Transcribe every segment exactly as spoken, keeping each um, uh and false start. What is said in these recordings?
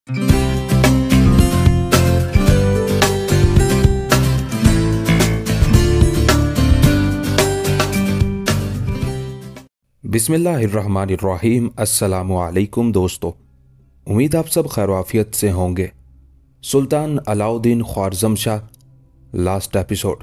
बिस्मिल्लाहिर्रहमानिर्रहीम। अस्सलामुअलैकुम दोस्तों, उम्मीद आप सब खैर आफियत से होंगे। Sultan Alauddin Khwarazm Shah, last episode.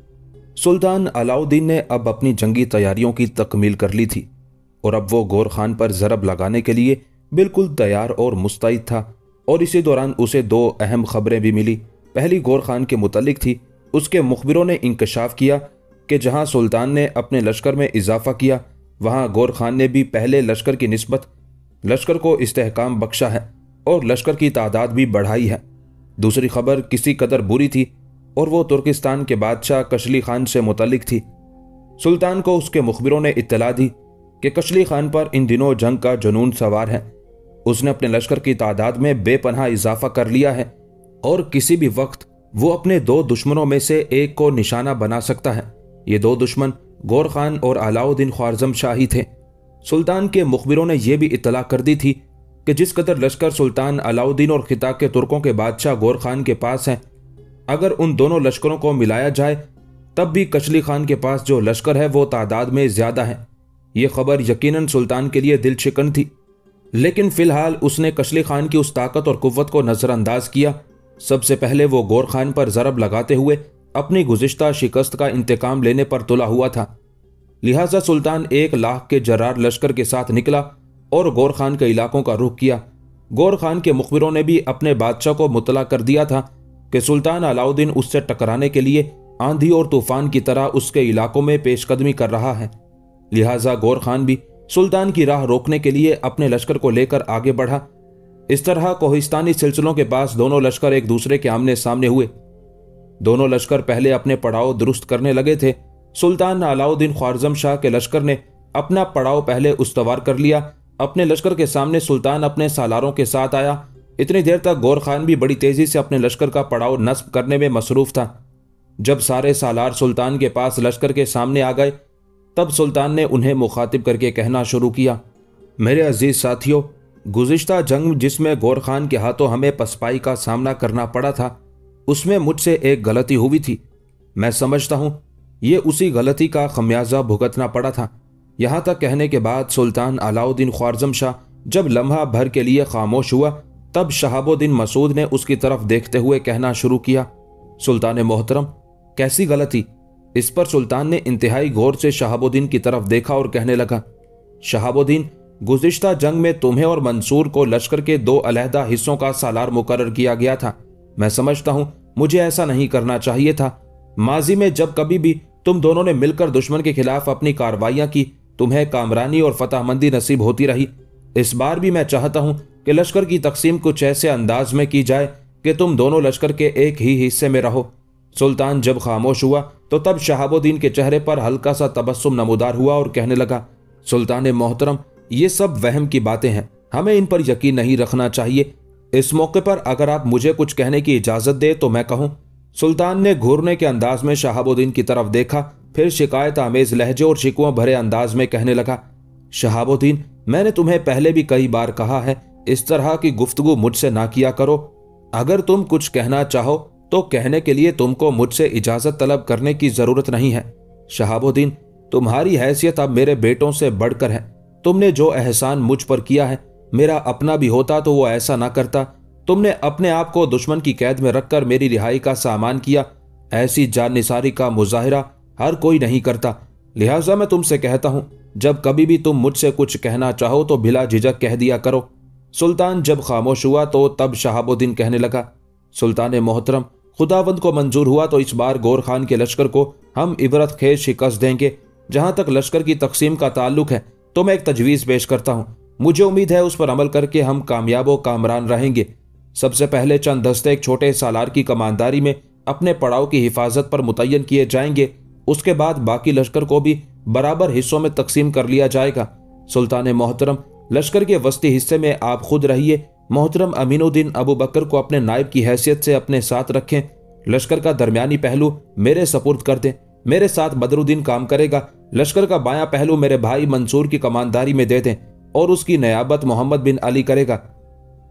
सुल्तान अलाउद्दीन ने अब अपनी जंगी तैयारियों की तकमील कर ली थी और अब वो गौर खान पर ज़रब लगाने के लिए बिल्कुल तैयार और मुस्तैद था। और इसी दौरान उसे दो अहम खबरें भी मिली। पहली गौर खान के मुतल्लिक थी। उसके मुखबिरों ने इंकशाफ किया कि जहां सुल्तान ने अपने लश्कर में इजाफा किया, वहां गौर खान ने भी पहले लश्कर की निस्बत लश्कर को इस्तेहकाम बख्शा है और लश्कर की तादाद भी बढ़ाई है। दूसरी खबर किसी कदर बुरी थी और वो तुर्किस्तान के बादशाह कशली खान से मुतल्लिक थी। सुल्तान को उसके मुखबिरों ने इत्तला दी कि कशली खान पर इन दिनों जंग का जुनून सवार है। उसने अपने लश्कर की तादाद में बेपनाह इजाफा कर लिया है और किसी भी वक्त वो अपने दो दुश्मनों में से एक को निशाना बना सकता है। ये दो दुश्मन गौर खान और अलाउद्दीन ख्वारज़म शाह ही थे। सुल्तान के मुखबिरों ने यह भी इत्तला कर दी थी कि जिस कदर लश्कर सुल्तान अलाउद्दीन और खिता के तुर्कों के बादशाह गौर खान के पास है, अगर उन दोनों लश्करों को मिलाया जाए तब भी कशली खान के पास जो लश्कर है वो तादाद में ज्यादा है। ये खबर यकीनन सुल्तान के लिए दिल शिकन थी, लेकिन फिलहाल उसने कशली खान की उस ताकत और कुव्वत को नजरअंदाज किया। सबसे पहले वो गौर खान पर ज़रब लगाते हुए अपनी गुज़िश्ता शिकस्त का इंतकाम लेने पर तुला हुआ था। लिहाजा सुल्तान एक लाख के जरार लश्कर के साथ निकला और गौर खान के इलाकों का रुख किया। गौर खान के मुखबिरों ने भी अपने बादशाह को मुतला कर दिया था कि सुल्तान अलाउद्दीन उससे टकराने के लिए आंधी और तूफान की तरह उसके इलाकों में पेशकदमी कर रहा है। लिहाजा गौर खान भी सुल्तान की राह रोकने के लिए अपने लश्कर को लेकर आगे बढ़ा। इस तरह कोहिस्तानी सिलसिलों के पास दोनों लश्कर एक दूसरे के आमने सामने हुए। दोनों लश्कर पहले अपने पड़ाव दुरुस्त करने लगे थे। सुल्तान अलाउद्दीन ख्वारज़म शाह के लश्कर ने अपना पड़ाव पहले उस्तवार कर लिया। अपने लश्कर के सामने सुल्तान अपने सालारों के साथ आया। इतनी देर तक गौर खान भी बड़ी तेजी से अपने लश्कर का पड़ाव नस्ब करने में मसरूफ था। जब सारे सालार सुल्तान के पास लश्कर के सामने आ गए, तब सुल्तान ने उन्हें मुखातिब करके कहना शुरू किया, मेरे अजीज साथियों, गुज़िश्ता जंग जिसमें गौर खान के हाथों हमें पसपाई का सामना करना पड़ा था, उसमें मुझसे एक गलती हुई थी। मैं समझता हूं ये उसी गलती का खमियाजा भुगतना पड़ा था। यहां तक कहने के बाद सुल्तान अलाउद्दीन ख्वारज़म शाह जब लम्हा भर के लिए खामोश हुआ, तब शहाबुद्दीन मसूद ने उसकी तरफ देखते हुए कहना शुरू किया, सुल्तान मोहतरम, कैसी गलती? इस पर सुल्तान ने इंतहाई गौर से शहाबुद्दीन की तरफ देखा और कहने लगा, शहाबुद्दीन, गुज़िश्ता जंग में तुम्हें और मंसूर को लश्कर के दो अलहदा हिस्सों का सालार मुकर्रर किया गया था। मैं समझता हूं मुझे ऐसा नहीं करना चाहिए था। माजी में जब कभी भी तुम दोनों ने मिलकर दुश्मन के खिलाफ अपनी कार्रवाइयां की, तुम्हें कामरानी और फतहमंदी नसीब होती रही। इस बार भी मैं चाहता हूं कि लश्कर की तकसीम कुछ ऐसे अंदाज में की जाए कि तुम दोनों लश्कर के एक ही हिस्से में रहो। सुल्तान जब खामोश हुआ तो तब शहाबुद्दीन के चेहरे पर हल्का सा तबस्सुम नमूदार हुआ और कहने लगा, सुल्तान मोहतरम, ये सब वहम की बातें हैं, हमें इन पर यकीन नहीं रखना चाहिए। इस मौके पर अगर आप मुझे कुछ कहने की इजाजत दे तो मैं कहूं। सुल्तान ने घूरने के अंदाज में शहाबुद्दीन की तरफ देखा, फिर शिकायत आमेज लहजे और शिकवा भरे अंदाज में कहने लगा, शहाबुद्दीन, मैंने तुम्हें पहले भी कई बार कहा है, इस तरह की गुफ्तगू मुझसे ना किया करो। अगर तुम कुछ कहना चाहो तो कहने के लिए तुमको मुझसे इजाजत तलब करने की जरूरत नहीं है। शहाबुद्दीन, तुम्हारी हैसियत अब मेरे बेटों से बढ़कर है। तुमने जो एहसान मुझ पर किया है, मेरा अपना भी होता तो वो ऐसा ना करता। तुमने अपने आप को दुश्मन की कैद में रखकर मेरी रिहाई का सामान किया। ऐसी जानिसारी का मुजाहिरा हर कोई नहीं करता। लिहाजा मैं तुमसे कहता हूं, जब कभी भी तुम मुझसे कुछ कहना चाहो तो बिला झिझक कह दिया करो। सुल्तान जब खामोश हुआ तो तब शहाबुद्दीन कहने लगा, सुल्तान मोहतरम, खुदावंद को मंजूर हुआ तो इस बार गौर खान के लश्कर को हम इबरत खेज शिकस्त देंगे। जहां तक लश्कर की तकसीम का ताल्लुक है तो मैं एक तजवीज़ पेश करता हूं। मुझे उम्मीद है उस पर अमल करके हम कामयाब व कामरान रहेंगे। सबसे पहले चंद दस्ते एक छोटे सालार की कमानदारी में अपने पड़ाव की हिफाजत पर मुतय्यन किए जाएंगे। उसके बाद बाकी लश्कर को भी बराबर हिस्सों में तकसीम कर लिया जाएगा। सुल्तान मोहतरम, लश्कर के वस्ती हिस्से में आप खुद रहिए। मोहतरम अमीनुद्दीन अबू बकर को अपने नायब की हैसियत से अपने साथ रखें। लश्कर का दरमियानी पहलू मेरे सपुर्द कर दें। मेरे साथ बदरुद्दीन काम करेगा। लश्कर का बायां पहलू मेरे भाई मंसूर की कमानदारी में दे दें और उसकी नयाबत मोहम्मद बिन अली करेगा।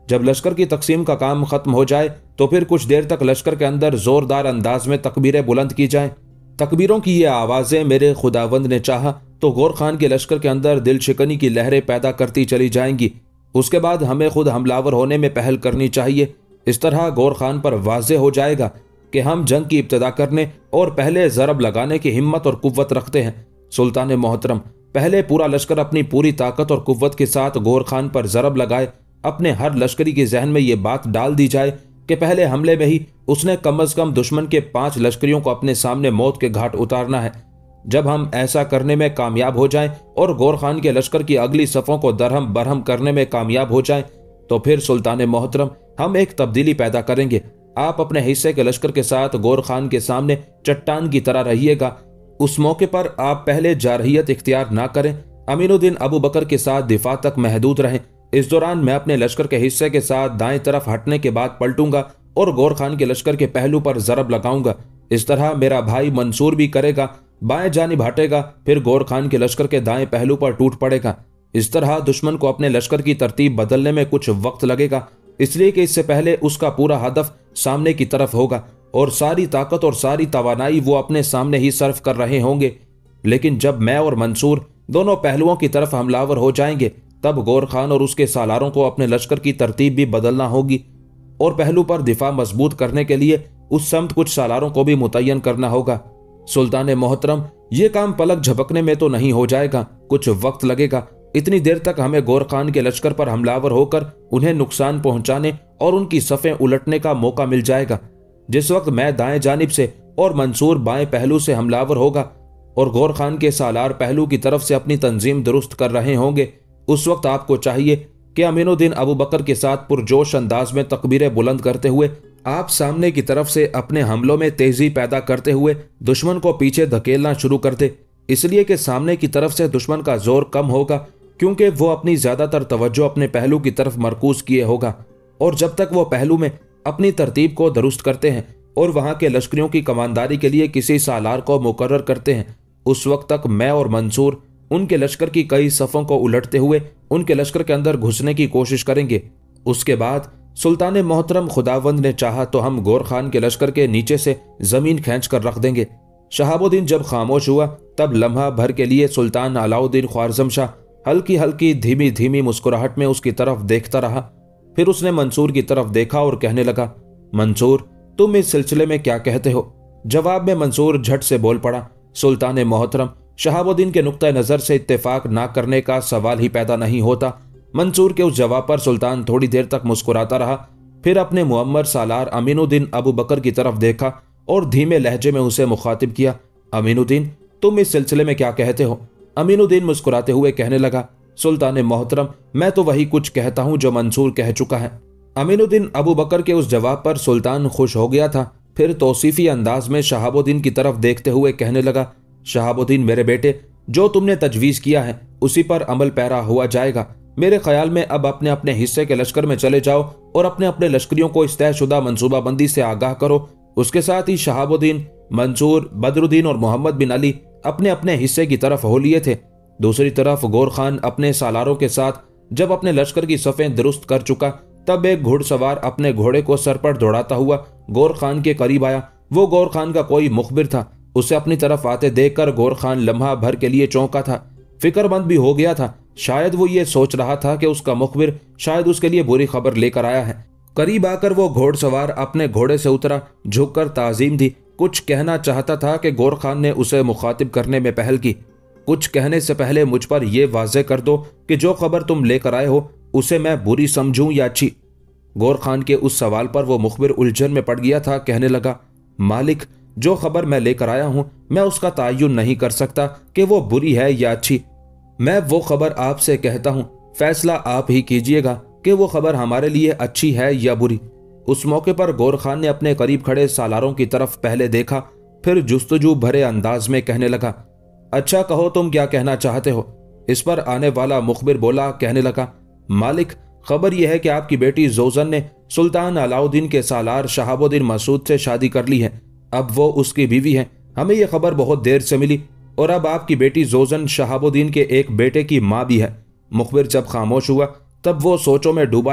जब लश्कर की तकसीम का काम खत्म हो जाए तो फिर कुछ देर तक लश्कर के अंदर जोरदार अंदाज में तकबीरें बुलंद की जाएं। तकबीरों की ये आवाजें मेरे खुदावंद ने चाहा तो गौर खान के लश्कर के अंदर दिल शिकनी की लहरें पैदा करती चली जाएंगी। उसके बाद हमें खुद हमलावर होने में पहल करनी चाहिए। इस तरह गौर खान पर वाज़ेह हो जाएगा कि हम जंग की इब्तिदा करने और पहले ज़रब लगाने की हिम्मत और कुव्वत रखते हैं। सुल्तान मोहतरम, पहले पूरा लश्कर अपनी पूरी ताकत और कुव्वत के साथ गौर खान पर ज़रब लगाए। अपने हर लश्करी के जहन में ये बात डाल दी जाए कि पहले हमले में ही उसने कम अज कम दुश्मन के पांच लश्करियों को अपने सामने मौत के घाट उतारना है। जब हम ऐसा करने में कामयाब हो जाएं और गौर खान के लश्कर की अगली सफ़ों को दरहम बरहम करने में कामयाब हो जाएं, तो फिर सुल्तान मोहतरम हम एक तब्दीली पैदा करेंगे। आप अपने हिस्से के लश्कर के साथ गौर खान के सामने चट्टान की तरह रहिएगा। उस मौके पर आप पहले जारहियत इख्तियार ना करें, अमीनुद्दीन अबू बकर के साथ दिफा तक महदूद रहें। इस दौरान मैं अपने लश्कर के हिस्से के साथ दाएं तरफ हटने के बाद पलटूंगा और गौर खान के लश्कर के पहलू पर जरब लगाऊंगा। इस तरह मेरा भाई मंसूर भी करेगा, बाएं जानिब हटेगा, फिर गौर खान के लश्कर के दाएं पहलू पर टूट पड़ेगा। इस तरह दुश्मन को अपने लश्कर की तरतीब बदलने में कुछ वक्त लगेगा, इसलिए कि इससे पहले उसका पूरा हदफ सामने की तरफ होगा और सारी ताकत और सारी तवानाई वो अपने सामने ही सर्व कर रहे होंगे। लेकिन जब मैं और मंसूर दोनों पहलुओं की तरफ हमलावर हो जाएंगे, तब गौर खान और उसके सालारों को अपने लश्कर की तरतीब भी बदलना होगी और पहलू पर दिफा मजबूत करने के लिए उस समत कुछ सालारों को भी मुतय्यन करना होगा। सुल्तान मोहतरम, ये काम पलक झपकने में तो नहीं हो जाएगा, कुछ वक्त लगेगा। इतनी देर तक हमें गौर खान के लश्कर पर हमलावर होकर उन्हें नुकसान पहुंचाने और उनकी सफ़ें उलटने का मौका मिल जाएगा। जिस वक्त मैं दाएं जानिब से और मंसूर बाएं पहलू से हमलावर होगा और गौर खान के सालार पहलू की तरफ से अपनी तंजीम दुरुस्त कर रहे होंगे, उस वक्त आपको चाहिए कि अमीनुद्दीन अबू बकर के साथ पुरजोश अंदाज में तकबीरें बुलंद करते हुए आप सामने की तरफ से अपने हमलों में तेजी पैदा करते हुए दुश्मन को पीछे धकेलना शुरू कर दे। इसलिए कि सामने की तरफ से दुश्मन का जोर कम होगा, क्योंकि वो अपनी ज्यादातर तवज्जो अपने पहलू की तरफ मरकूज किए होगा। और जब तक वो पहलू में अपनी तरतीब को दुरुस्त करते हैं और वहां के लश्करियों की कमानदारी के लिए किसी सालार को मुकर्रर करते हैं, उस वक्त तक मैं और मंसूर उनके लश्कर की कई सफ़ों को उलटते हुए उनके लश्कर के अंदर घुसने की कोशिश करेंगे। उसके बाद सुल्तान मोहतरम खुदावंद ने चाहा तो हम गौर खान के लश्कर के नीचे से जमीन खींच कर रख देंगे। शहाबुद्दीन जब खामोश हुआ तब लम्हा भर के लिए सुल्तान अलाउद्दीन ख्वारज़म शाह हल्की हल्की धीमी धीमी मुस्कुराहट में उसकी तरफ देखता रहा। फिर उसने मंसूर की तरफ देखा और कहने लगा, मंसूर, तुम इस सिलसिले में क्या कहते हो? जवाब में मंसूर झट से बोल पड़ा, सुल्तान मोहतरम, शहाबुद्दीन के नुक्ता नज़र से इत्तेफाक ना करने का सवाल ही पैदा नहीं होता। मंसूर के उस जवाब पर सुल्तान थोड़ी देर तक मुस्कुराता रहा, फिर अपने मुअम्मर सालार अमीनुद्दीन अबू बकर की तरफ देखा और धीमे लहजे में उसे मुखातिब किया, अमीनुद्दीन, तुम इस सिलसिले में क्या कहते हो? अमीनुद्दीन मुस्कुराते हुए कहने लगा, सुल्तान मोहतरम, मैं तो वही कुछ कहता हूँ जो मंसूर कह चुका है। अमीनुद्दीन अबू बकर के उस जवाब पर सुल्तान खुश हो गया था। फिर तौसीफी अंदाज में शहाबुद्दीन की तरफ देखते हुए कहने लगा, शहाबुद्दीन मेरे बेटे, जो तुमने तजवीज़ किया है उसी पर अमल पैरा हुआ जाएगा। मेरे ख्याल में अब अपने अपने हिस्से के लश्कर में चले जाओ और अपने अपने लश्करियों को इस तयशुदा मनसूबाबंदी से आगाह करो। उसके साथ ही शहाबुद्दीन, मंसूर, बदरुद्दीन और मोहम्मद बिन अली अपने अपने हिस्से की तरफ हो लिए थे। दूसरी तरफ गौर खान अपने सालारों के साथ जब अपने लश्कर की सफ़ें दुरुस्त कर चुका, तब एक घुड़सवार अपने घोड़े को सर पर दौड़ाता हुआ गौर खान के करीब आया। वो गौर खान का कोई मुखबिर था। उसे अपनी तरफ आते देखकर गौर खान लम्हा भर के लिए चौंका था, फिक्रमंद भी हो गया था। शायद वो ये सोच रहा था कि उसका मुखबिर शायद उसके लिए बुरी खबर लेकर आया है। करीब आकर वो घोड़सवार अपने घोड़े से उतरा, झुककर ताजीम दी। कुछ कहना चाहता था कि गौर खान ने उसे मुखातिब करने में पहल की। कुछ कहने से पहले मुझ पर यह वाज़े कर दो कि जो खबर तुम लेकर आए हो उसे मैं बुरी समझूं या अच्छी। गौर खान के उस सवाल पर वो मुखबिर उलझन में पड़ गया था। कहने लगा, मालिक, जो खबर मैं लेकर आया हूं मैं उसका तायुन नहीं कर सकता कि वो बुरी है या अच्छी। मैं वो खबर आपसे कहता हूं, फैसला आप ही कीजिएगा कि वो खबर हमारे लिए अच्छी है या बुरी। उस मौके पर गौर खान ने अपने करीब खड़े सालारों की तरफ पहले देखा, फिर जुस्तजू भरे अंदाज में कहने लगा, अच्छा कहो तुम क्या कहना चाहते हो? इस पर आने वाला मुखबिर बोला, कहने लगा, मालिक, खबर यह है कि आपकी बेटी जोजन ने सुल्तान अलाउद्दीन के सालार शहाबुद्दीन मसूद से शादी कर ली है। अब वो उसकी बीवी है। हमें यह खबर बहुत देर से मिली और अब आपकी बेटी जोजन शहाबुद्दीन के एक बेटे की माँ भी है। मुखबिर जब खामोश हुआ तब वो सोचों में डूबा रहा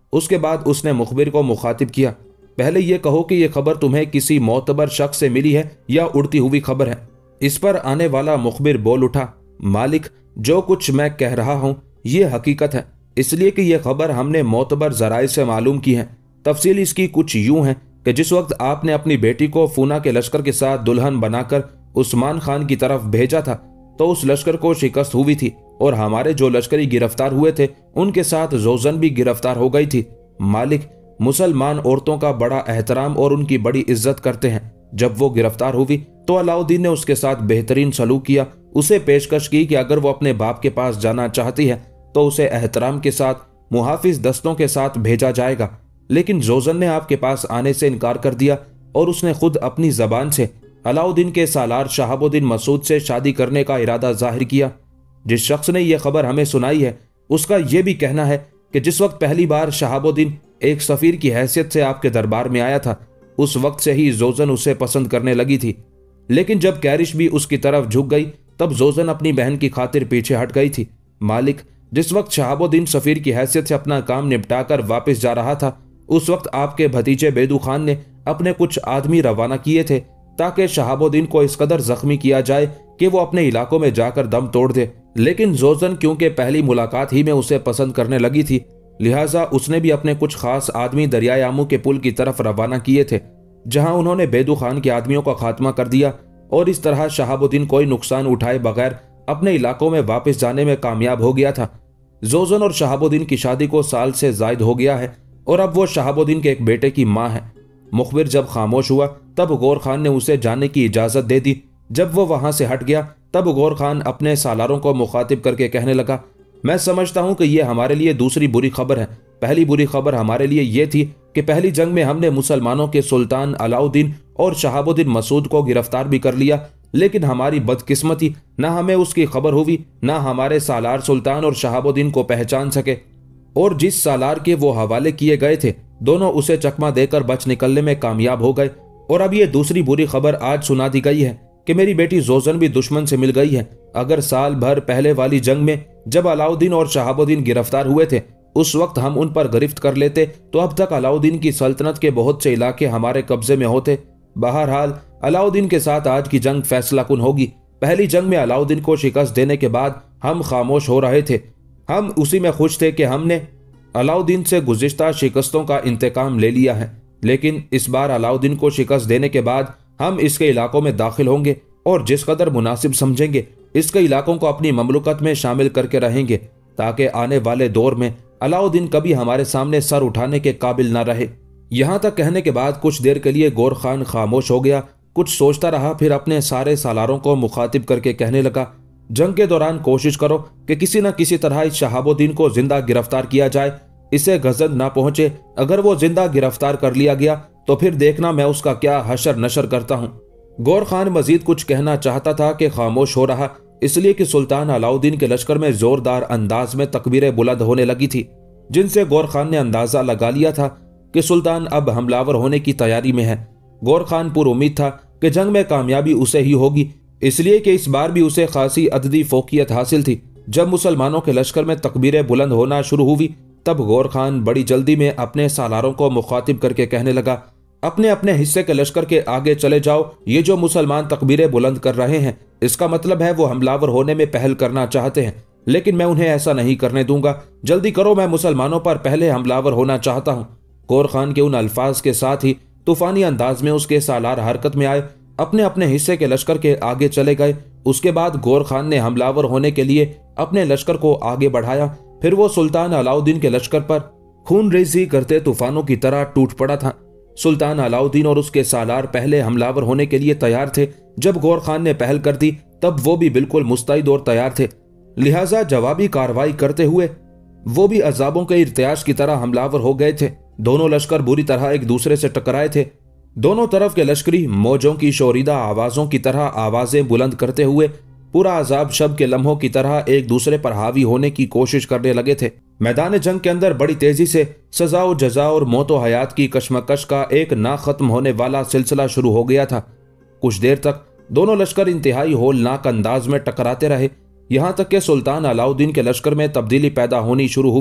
उसके बाद उसने मुखबिर को मुखातिब किया, पहले यह कहो कि यह खबर तुम्हें किसी मोतबर शख्स से मिली है या उड़ती हुई खबर है। इस पर आने वाला मुखबिर बोल उठा, मालिक, जो कुछ मैं कह रहा हूं यह हकीकत है, इसलिए कि यह खबर हमने मोतबर जराए से मालूम की है। तफसील इसकी कुछ यूं है कि जिस वक्त आपने अपनी बेटी को फूना के लश्कर के साथ दुल्हन बनाकर उस्मान खान की तरफ भेजा था तो उस लश्कर को शिकस्त हुई थी और हमारे जो लश्करी गिरफ्तार हुए थे उनके साथ जोजन भी गिरफ्तार हो गई थी। मालिक, मुसलमान औरतों का बड़ा एहतराम और उनकी बड़ी इज्जत करते हैं। जब वो गिरफ्तार हुई तो अलाउद्दीन ने उसके साथ बेहतरीन सलूक किया, उसे पेशकश की कि अगर वो अपने बाप के पास जाना चाहती है तो उसे एहतराम के साथ मुहाफिज दस्तों के साथ भेजा जाएगा। लेकिन जोजन ने आपके पास आने से इनकार कर दिया और उसने खुद अपनी जबान से अलाउद्दीन के सालार शहाबुद्दीन मसूद से शादी करने का इरादा जाहिर किया। जिस शख्स ने यह खबर हमें सुनाई है उसका यह भी कहना है कि जिस वक्त पहली बार शहाबुद्दीन एक सफीर की हैसियत से आपके दरबार में आया था उस वक्त से ही जोजन उसे पसंद करने लगी थी, लेकिन जब कैरिश भी उसकी तरफ झुक गई तब जोजन अपनी बहन की खातिर पीछे हट गई थी। मालिक, जिस वक्त शहाबुद्दीन सफीर की हैसियत से अपना काम निपटाकर वापस जा रहा था उस वक्त आपके भतीजे बेदू खान ने अपने कुछ आदमी रवाना किए थे ताकि शहाबुद्दीन को इस कदर जख्मी किया जाए कि वो अपने इलाकों में जाकर दम तोड़ दे। लेकिन जोजन क्योंकि पहली मुलाकात ही में उसे पसंद करने लगी थी, लिहाजा उसने भी अपने कुछ खास आदमी दरियाए आमू के पुल की तरफ रवाना किए थे, जहां उन्होंने बेदू खान के आदमियों का खात्मा कर दिया और इस तरह शहाबुद्दीन कोई नुकसान उठाए बगैर अपने इलाकों में वापस जाने में कामयाब हो गया था। जोजन और शहाबुद्दीन की शादी को साल से जायद हो गया है और अब वो शहाबुद्दीन के एक बेटे की माँ है। मुखबिर जब खामोश हुआ तब गौर खान ने उसे जाने की इजाजत दे दी। जब वो वहां से हट गया तब गौर खान अपने सालारों को मुखातिब करके कहने लगा, मैं समझता हूं कि यह हमारे लिए दूसरी बुरी खबर है। पहली बुरी खबर हमारे लिए यह थी कि पहली जंग में हमने मुसलमानों के सुल्तान अलाउद्दीन और शहाबुद्दीन मसूद को गिरफ्तार भी कर लिया, लेकिन हमारी बदकिस्मती न हमें उसकी खबर हुई न हमारे सालार सुल्तान और शहाबुद्दीन को पहचान सके, और जिस सालार के वो हवाले किए गए थे दोनों उसे चकमा देकर बच निकलने में कामयाब हो गए। और अब ये दूसरी बुरी खबर आज सुना दी गई है कि मेरी बेटी जोजन भी दुश्मन से मिल गई है। अगर साल भर पहले वाली जंग में जब अलाउद्दीन और शहाबुद्दीन गिरफ्तार हुए थे उस वक्त हम उन पर गिरफ्त कर लेते तो अब तक अलाउद्दीन की सल्तनत के बहुत से इलाके हमारे कब्जे में होते। बहरहाल अलाउद्दीन के साथ आज की जंग फैसला कुन होगी। पहली जंग में अलाउद्दीन को शिकस्त देने के बाद हम खामोश हो रहे थे, हम उसी में खुश थे कि हमने अलाउद्दीन से गुज़िश्ता शिकस्तों का इंतकाम ले लिया है, लेकिन इस बार अलाउद्दीन को शिकस्त देने के बाद हम इसके इलाकों में दाखिल होंगे और जिस कदर मुनासिब समझेंगे इसके इलाकों को अपनी ममलुकत में शामिल करके रहेंगे ताकि आने वाले दौर में अलाउद्दीन कभी हमारे सामने सर उठाने के काबिल न रहे। यहां तक कहने के बाद कुछ देर के लिए गौर खान खामोश हो गया, कुछ सोचता रहा, फिर अपने सारे सालारों को मुखातिब करके कहने लगा, जंग के दौरान कोशिश करो कि किसी न किसी तरह इस शहाबुद्दीन को जिंदा गिरफ्तार किया जाए, इसे गजब ना पहुंचे। अगर वो जिंदा गिरफ्तार कर लिया गया तो फिर देखना मैं उसका क्या हशर नशर करता हूं। गौर खान मजीद कुछ कहना चाहता था कि खामोश हो रहा, इसलिए कि सुल्तान अलाउद्दीन के लश्कर में जोरदार अंदाज में तकबीरें बुलंद होने लगी थी, जिनसे गौर खान ने अंदाजा लगा लिया था कि सुल्तान अब हमलावर होने की तैयारी में है। गौर खान पुर उम्मीद था कि जंग में कामयाबी उसे ही होगी, इसलिए कि इस बार भी उसे खासी अददी फोकियत हासिल थी। जब मुसलमानों के लश्कर में तकबीरें बुलंद होना शुरू हुई तब गौर खान बड़ी जल्दी में अपने सालारों को मुखातिब करके कहने लगा, अपने अपने हिस्से के लश्कर के आगे चले जाओ। ये जो मुसलमान तकबीरें बुलंद कर रहे हैं इसका मतलब है वो हमलावर होने में पहल करना चाहते हैं, लेकिन मैं उन्हें ऐसा नहीं करने दूंगा। जल्दी करो, मैं मुसलमानों पर पहले हमलावर होना चाहता हूँ। गौर खान के उन अल्फाज के साथ ही तूफानी अंदाज में उसके सालार हरकत में आए, अपने अपने हिस्से के लश्कर के आगे चले गए। उसके बाद गौर खान ने हमलावर होने के लिए अपने लश्कर को आगे बढ़ाया। फिर वो सुल्तान अलाउद्दीन के लश्कर पर खून रेजी करते तूफानों की तरह टूट पड़ा था। सुल्तान अलाउद्दीन और उसके सालार पहले हमलावर होने के लिए तैयार थे। जब गौर खान ने पहल कर दी तब वो भी बिल्कुल मुस्तैद और तैयार थे, लिहाजा जवाबी कार्रवाई करते हुए वो भी अजाबों के इर्तियाज की तरह हमलावर हो गए थे। दोनों लश्कर बुरी तरह एक दूसरे से टकराए थे। दोनों तरफ के लश्करी मौजों की शोरीदा आवाजों की तरह आवाजें बुलंद करते हुए पूरा अजाब शब के लम्हों की तरह एक दूसरे पर हावी होने की कोशिश करने लगे थे। मैदान जंग के अंदर बड़ी तेजी से सजा और जजा और मौत व हयात की कशमकश का एक ना खत्म होने वाला सिलसिला शुरू हो गया था। कुछ देर तक दोनों लश्कर इंतहाई होलनाक अंदाज में टकराते रहे, यहाँ तक कि सुल्तान अलाउद्दीन के लश्कर में तब्दीली पैदा होनी शुरू हुई।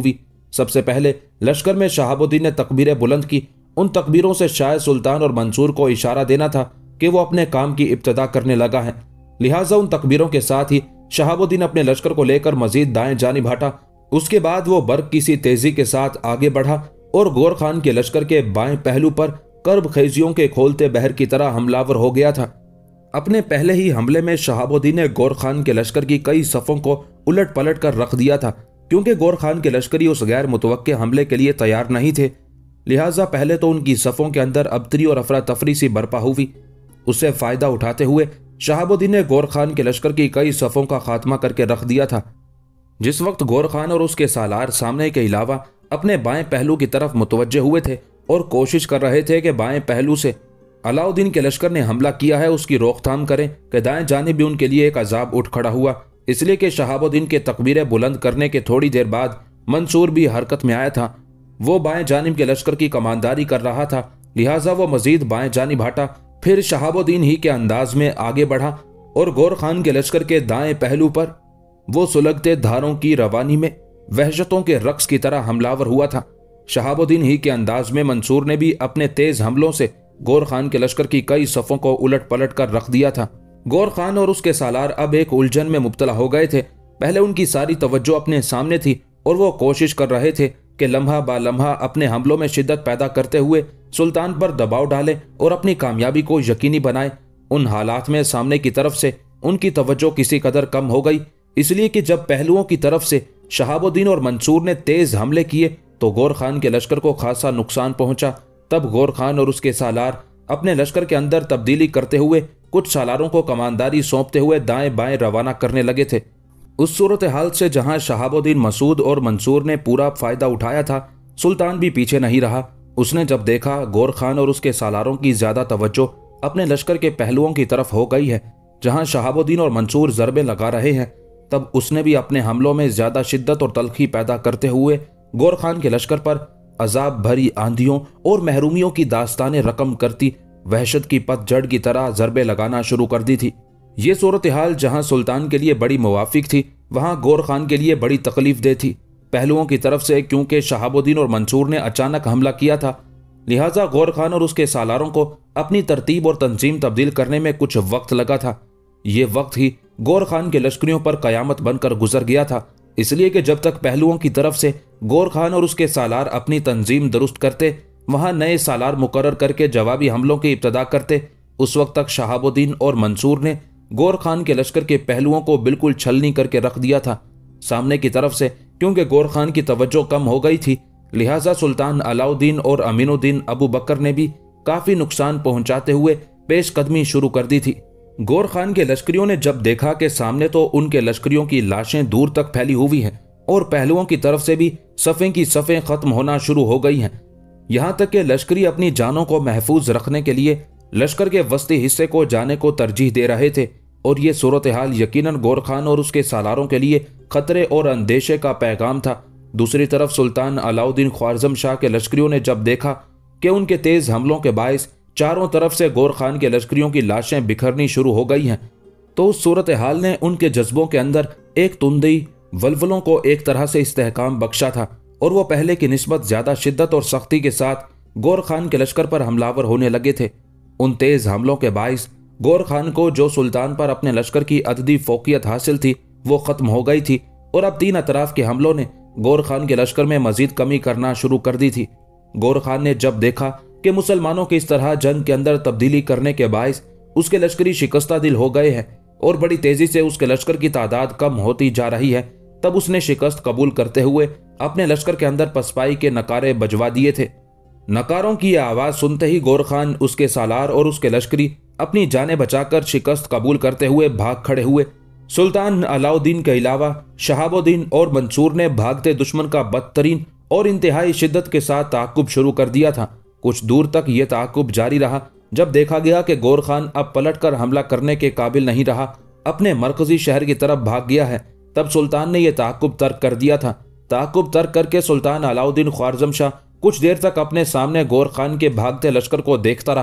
सबसे पहले लश्कर में शहाबुद्दीन ने तकबीरें बुलंद की। उन तकबीरों से शायद सुल्तान और मंसूर को इशारा देना था कि वो अपने काम की इब्तिदा करने लगा है। लिहाजा उन तकबीरों के साथ ही शहाबुद्दीन अपने लश्कर को लेकर मजीद दाएं जानिब हटा। उसके बाद वो बर्क की सी तेजी के साथ आगे बढ़ा और गौर खान के लश्कर के बाएं पहलू पर कर्ब खेजियों के खोलते बहर की तरह हमलावर हो गया था। अपने पहले ही हमले में शहाबुद्दीन ने गौर खान के लश्कर की कई सफ़ों को उलट पलट कर रख दिया था, क्योंकि गौर खान के लश्करी उस गैर मुतवक्के हमले के लिए तैयार नहीं थे। लिहाजा पहले तो उनकी सफ़ों के अंदर अबतरी और अफरा तफरी सी बर्पा हुई। उससे फ़ायदा उठाते हुए शहाबुद्दीन ने गौर खान के लश्कर की कई सफ़ों का खात्मा करके रख दिया था। जिस वक्त गौर खान और उसके सालार सामने के अलावा अपने बाएं पहलू की तरफ मुतवज्जे हुए थे और कोशिश कर रहे थे कि बाएं पहलू से अलाउद्दीन के लश्कर ने हमला किया है उसकी रोकथाम करें, कि दाएं जानिब भी उनके लिए एक अजाब उठ खड़ा हुआ, इसलिए कि शहाबुद्दीन के तकबीरें बुलंद करने के थोड़ी देर बाद मंसूर भी हरकत में आया था। वो बाएं जानिब के लश्कर की कमानदारी कर रहा था, लिहाजा वो मजीद बाएं जानिब हटा। फिर शहाबुद्दीन ही के अंदाज में आगे बढ़ा और गौर खान के लश्कर के दाएं पहलू पर वो सुलगते धारों की रवानी में वहशतों के रक्स की तरह हमलावर हुआ था। शहाबुद्दीन ही के अंदाज में मंसूर ने भी अपने तेज हमलों से गौर खान के लश्कर की कई सफ़ों को उलट पलट कर रख दिया था। गौर खान और उसके सालार अब एक उलझन में मुब्तला हो गए थे। पहले उनकी सारी तवज्जो अपने सामने थी और वो कोशिश कर रहे थे कि लम्हा बा लम्हा अपने हमलों में शिद्दत पैदा करते हुए सुल्तान पर दबाव डाले और अपनी कामयाबी को यकीनी बनाए। उन हालात में सामने की तरफ से उनकी तवज्जो किसी कदर कम हो गई, इसलिए कि जब पहलुओं की तरफ से शहाबुद्दीन और मंसूर ने तेज हमले किए तो गौर खान के लश्कर को खासा नुकसान पहुंचा। तब गौर खान और उसके सालार अपने लश्कर के अंदर तब्दीली करते हुए कुछ सालारों को कमानदारी सौंपते हुए दाएं बाएं रवाना करने लगे थे। उस सूरत हाल से जहां शहाबुद्दीन मसूद और मंसूर ने पूरा फायदा उठाया था, सुल्तान भी पीछे नहीं रहा। उसने जब देखा गौर खान और उसके सालारों की ज्यादा तवज्जो अपने लश्कर के पहलुओं की तरफ हो गई है जहां शहाबुद्दीन और मंसूर ज़रबे लगा रहे हैं, तब उसने भी अपने हमलों में ज्यादा शिद्दत और तलखी पैदा करते हुए गौर खान के लश्कर पर अजाब भरी आंधियों और महरूमियों की दास्तानें रकम करती वहशत की पतझड़ की तरह ज़रबे लगाना शुरू कर दी थी। ये सूरत हाल जहां सुल्तान के लिए बड़ी मुवाफिक थी, वहां गौर खान के लिए बड़ी तकलीफ दे थी। पहलुओं की तरफ से क्योंकि शहाबुद्दीन और मंसूर ने अचानक हमला किया था, लिहाजा गौर खान और उसके सालारों को अपनी तरतीब और तंजीम तब्दील करने में कुछ वक्त लगा था। ये वक्त ही गौर खान के लश्करियों पर कयामत बनकर गुजर गया था, इसलिए कि जब तक पहलुओं की तरफ से गौर खान और उसके सालार अपनी तंजीम दुरुस्त करते, वहां नए सालार मुकर्रर करके जवाबी हमलों की इब्तदा करते, उस वक्त तक शहाबुद्दीन और मंसूर ने गौर खान के लश्कर के पहलुओं को बिल्कुल छलनी करके रख दिया था। सामने की तरफ से क्योंकि गौर खान की तवज्जो कम हो गई थी, लिहाजा सुल्तान अलाउद्दीन और अमीनुद्दीन अबू बकर ने भी काफी नुकसान पहुंचाते हुए पेशकदमी शुरू कर दी थी। गौर खान के लश्करियों ने जब देखा कि सामने तो उनके लश्करियों की लाशें दूर तक फैली हुई हैं और पहलुओं की तरफ से भी सफ़ें की सफ़ें खत्म होना शुरू हो गई हैं, यहाँ तक कि लश्करी अपनी जानों को महफूज रखने के लिए लश्कर के वस्ती हिस्से को जाने को तरजीह दे रहे थे, और ये सूरत हाल यकीनन गौर खान और उसके सालारों के लिए खतरे और अंदेशे का पैगाम था। दूसरी तरफ सुल्तान अलाउद्दीन ख्वारज़म शाह के लश्करियों ने जब देखा कि उनके तेज हमलों के बायस चारों तरफ से गौर खान के लश्करियों की लाशें बिखरनी शुरू हो गई हैं, तो उस सूरत हाल ने उनके जज्बों के अंदर एक तुंदी वलवलों को एक तरह से इस्तेहकाम बख्शा था, और वो पहले की निस्बत ज्यादा शिद्दत और सख्ती के साथ गौर खान के लश्कर पर हमलावर होने लगे थे। उन तेज हमलों के बायस गौर खान को जो सुल्तान पर अपने लश्कर की अददी फोकियत हासिल थी वो खत्म हो गई थी, और अब तीन अतराफ के हमलों ने गौर खान के लश्कर में मजीद कमी करना शुरू कर दी थी। गौर खान ने जब देखा कि मुसलमानों के इस तरह जंग के अंदर तब्दीली करने के बायस उसके लश्करी शिकस्ता दिल हो गए हैं और बड़ी तेजी से उसके लश्कर की तादाद कम होती जा रही है, तब उसने शिकस्त कबूल करते हुए अपने लश्कर के अंदर पसपाई के नकारे बजवा दिए थे। नकारों की आवाज सुनते ही गौर खान, उसके सालार और उसके लश्करी अपनी जानें बचाकर शिकस्त कबूल करते हुए भाग खड़े हुए। सुल्तान अलाउद्दीन के अलावा शहाबुद्दीन और मंसूर ने भागते दुश्मन का बदतरीन और इंतहाई शिद्दत के साथ ताकुब शुरू कर दिया था। कुछ दूर तक यह ताकुब जारी रहा। जब देखा गया कि गौर खान अब पलटकर हमला करने के काबिल नहीं रहा, अपने मरकजी शहर की तरफ भाग गया है, तब सुल्तान ने यह ताकुब तर्क कर दिया था। ताकुब तर्क करके सुल्तान अलाउद्दीन ख्वारज़म शाह कुछ देर तक अपने सामने गौर खान के भागते लश्कर को देखता रहा।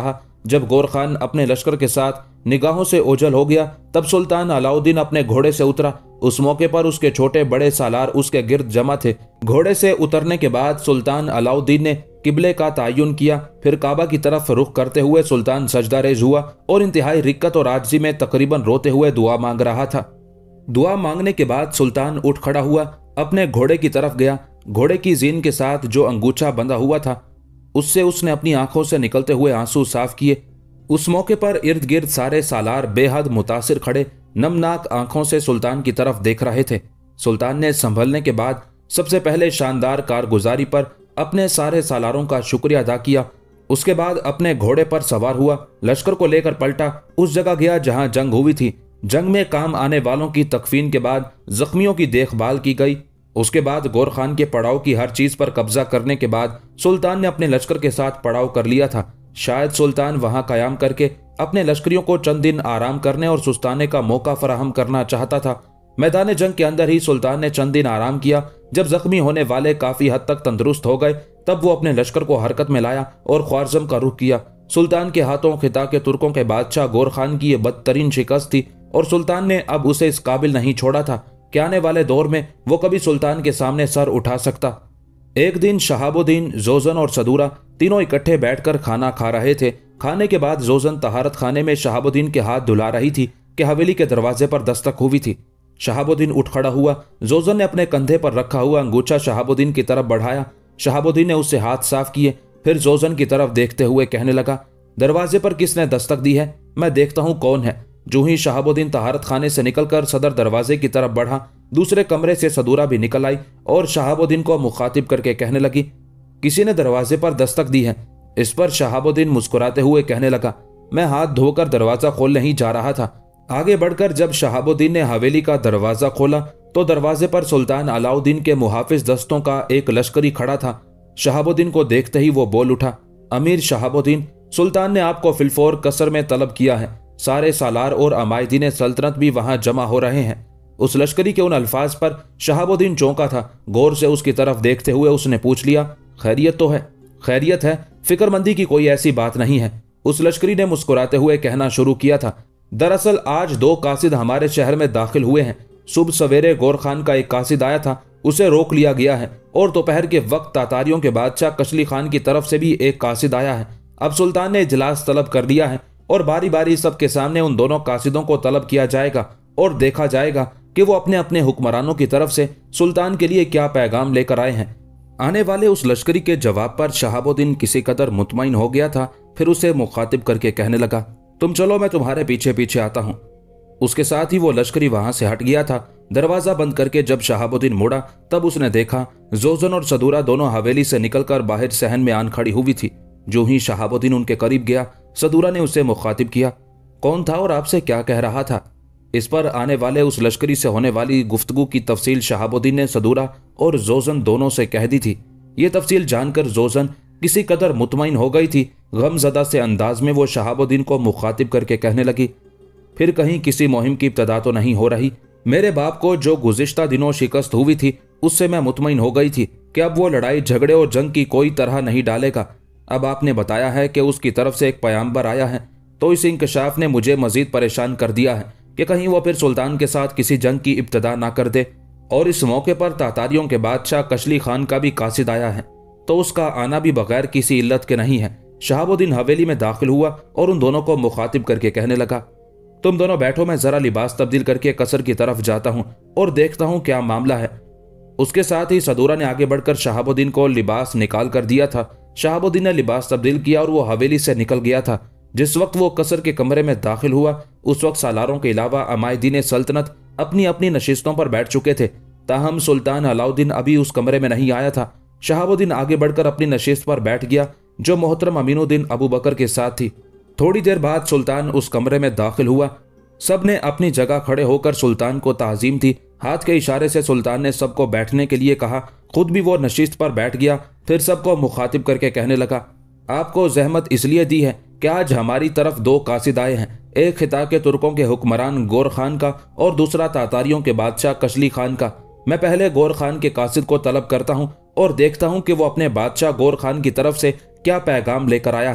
जब गौर खान अपने लश्कर के साथ निगाहों से ओझल हो गया तब सुल्तान अलाउद्दीन अपने घोड़े से उतरा। उस मौके पर उसके छोटे बड़े सालार उसके गिर्द जमा थे। घोड़े से उतरने के बाद सुल्तान अलाउद्दीन ने किबले का तयन किया। फिर काबा की तरफ रुख करते हुए सुल्तान सजदा रेज हुआ और इंतहाई रिक्कत और आजिज़ी में तकरीबन रोते हुए दुआ मांग रहा था। दुआ मांगने के बाद सुल्तान उठ खड़ा हुआ, अपने घोड़े की तरफ गया। घोड़े की जीन के साथ जो अंगूछा बंधा हुआ था उससे उसने अपनी आंखों से निकलते हुए आंसू साफ किए। उस मौके पर इर्द गिर्द सारे सालार बेहद मुतासिर खड़े नमनाक आंखों से सुल्तान की तरफ देख रहे थे। सुल्तान ने संभलने के बाद सबसे पहले शानदार कारगुजारी पर अपने सारे सालारों का शुक्रिया अदा किया। उसके बाद अपने घोड़े पर सवार हुआ, लश्कर को लेकर पलटा, उस जगह गया जहां जंग हुई थी। जंग में काम आने वालों की तकफीन के बाद जख्मियों की देखभाल की गई। उसके बाद गौर खान के पड़ाव की हर चीज पर कब्जा करने के बाद सुल्तान ने अपने लश्कर के साथ पड़ाव कर लिया था। शायद सुल्तान वहां कयाम करके अपने लश्करियों को चंद दिन आराम करने और सुस्ताने का मौका फराहम करना चाहता था। मैदान जंग के अंदर ही सुल्तान ने चंद दिन आराम किया। जब जख्मी होने वाले काफी हद तक तंदुरुस्त हो गए तब वो अपने लश्कर को हरकत में लाया और ख्वारज़म का रुख किया। सुल्तान के हाथों खिता के तुर्कों के बादशाह गौर खान की यह बदतरीन शिकस्त थी और सुल्तान ने अब उसे इस काबिल नहीं छोड़ा था कि आने वाले दौर में वो कभी सुल्तान के सामने सर उठा सकता। एक दिन शहाबुद्दीन, जोजन और सदूरा तीनों इकट्ठे बैठकर खाना खा रहे थे। खाने के बाद जोजन तहारत खाने में शहाबुद्दीन के हाथ धुला रही थी कि हवेली के दरवाजे पर दस्तक हुई थी। शहाबुद्दीन उठ खड़ा हुआ। जोजन ने अपने कंधे पर रखा हुआ अंगूछा शहाबुद्दीन की तरफ बढ़ाया। शहाबुद्दीन ने उससे हाथ साफ किए, फिर जोजन की तरफ देखते हुए कहने लगा, दरवाजे पर किसने दस्तक दी है? मैं देखता हूं कौन है। जो ही शहाबुद्दीन तहारत खाने से निकलकर सदर दरवाजे की तरफ बढ़ा, दूसरे कमरे से सदूरा भी निकल आई और शहाबुद्दीन को मुखातिब करके कहने लगी, किसी ने दरवाजे पर दस्तक दी है। इस पर शहाबुद्दीन मुस्कुराते हुए कहने लगा, मैं हाथ धोकर दरवाजा खोलने ही जा रहा था। आगे बढ़कर जब शहाबुद्दीन ने हवेली का दरवाजा खोला तो दरवाजे पर सुल्तान अलाउद्दीन के मुहाफिज दस्तों का एक लश्करी खड़ा था। शहाबुद्दीन को देखते ही वो बोल उठा, अमीर शहाबुद्दीन, सुल्तान ने आपको फिलफोर कसर में तलब किया है। सारे सालार और अमायदीन सल्तनत भी वहां जमा हो रहे हैं। उस लश्करी के उन अल्फाज पर शहाबुद्दीन चौंका था। गौर से उसकी तरफ देखते हुए उसने पूछ लिया, खैरियत तो है? खैरियत है, फिक्रमंदी की कोई ऐसी बात नहीं है। उस लश्करी ने मुस्कुराते हुए कहना शुरू किया था, दरअसल आज दो कासिद हमारे शहर में दाखिल हुए हैं। सुबह सवेरे गौर खान का एक कासिद आया था, उसे रोक लिया गया है और दोपहर के वक्त तातारियों के बादशाह कशली खान की तरफ से भी एक कासिद आया है। अब सुल्तान ने इजलास तलब कर लिया है और बारी बारी सबके सामने उन दोनों कासिदों को तलब किया जाएगा और देखा जाएगा कि वो अपने अपने हुक्मरानों की तरफ से सुल्तान के लिए क्या पैगाम लेकर आए हैं। आने वाले उस लश्करी के जवाब पर शहाबुद्दीन किसी कदर मुतमईन हो गया था। फिर उसे मुखातिब करके कहने लगा, तुम चलो, मैं तुम्हारे पीछे पीछे आता हूं। उसके साथ ही वो लश्करी वहां से हट गया था। दरवाजा बंद करके जब शहाबुद्दीन मुड़ा तब उसने देखा जोजन और सदूरा दोनों हवेली से निकलकर बाहर सहन में आन खड़ी हुई थी। जो ही शहाबुद्दीन उनके करीब गया, सदूरा ने उसे मुखातिब किया, कौन था और आपसे क्या कह रहा था? इस पर आने वाले उस लश्करी से होने वाली गुफ्तगू की तफसील शहाबुद्दीन ने सदूरा और जोजन दोनों से कह दी थी। ये तफसील जानकर जोजन किसी कदर मुतमईन हो गई थी। गमजदा से अंदाज में वो शहाबुद्दीन को मुखातिब करके कहने लगी, फिर कहीं किसी मुहिम की इब्तदा तो नहीं हो रही? मेरे बाप को जो गुज़िश्ता दिनों शिकस्त हुई थी उससे मैं मुतमईन हो गई थी कि अब वो लड़ाई झगड़े और जंग की कोई तरह नहीं डालेगा। अब आपने बताया है कि उसकी तरफ से एक पैगंबर आया है, तो इस इंकशाफ ने मुझे मजीद परेशान कर दिया है कि कहीं वो फिर सुल्तान के साथ किसी जंग की इब्तदा ना कर दे। और इस मौके पर तातारियों के बादशाह कशली खान का भी कासिद आया है, तो उसका आना भी बगैर किसी इल्लत के नहीं है। शहाबुद्दीन हवेली में दाखिल हुआ और उन दोनों को मुखातिब करके कहने लगा, तुम दोनों बैठो, मैं जरा लिबास तब्दील करके कसर की तरफ जाता हूं और देखता हूं क्या मामला है। उसके साथ ही सदूरा ने आगे बढ़कर शहाबुद्दीन को लिबास निकाल कर दिया था। शहाबुद्दीन ने लिबास तब्दील किया और वो हवेली से निकल गया था। जिस वक्त वो कसर के कमरे में दाखिल हुआ उस वक्त सालारों के अलावा अमायदीन सल्तनत अपनी अपनी नशिस्तों पर बैठ चुके थे। ताहम सुल्तान अलाउद्दीन अभी उस कमरे में नहीं आया था। शहाबुद्दीन आगे बढ़कर अपनी नशिस्त पर बैठ गया जो मोहतरम अमीनुद्दीन अबू बकर के साथ थी। थोड़ी देर बाद सुल्तान उस कमरे में दाखिल हुआ। सब ने अपनी जगह खड़े होकर सुल्तान को ताज़ीम थी। हाथ के इशारे से सुल्तान ने सबको बैठने के लिए कहा, खुद भी वो नशिस्त पर बैठ गया। फिर सबको मुखातिब करके कहने लगा, आपको जहमत इसलिए दी है कि आज हमारी तरफ दो कासिद आए हैं, एक खिता के तुर्कों के हुक्मरान गौर खान का और दूसरा तातारियों के बादशाह कशली खान का। मैं पहले गौर खान के कासिद को तलब करता हूँ और देखता हूँ कि वो अपने बादशाह गौर खान की तरफ से क्या पैगाम लेकर आया है।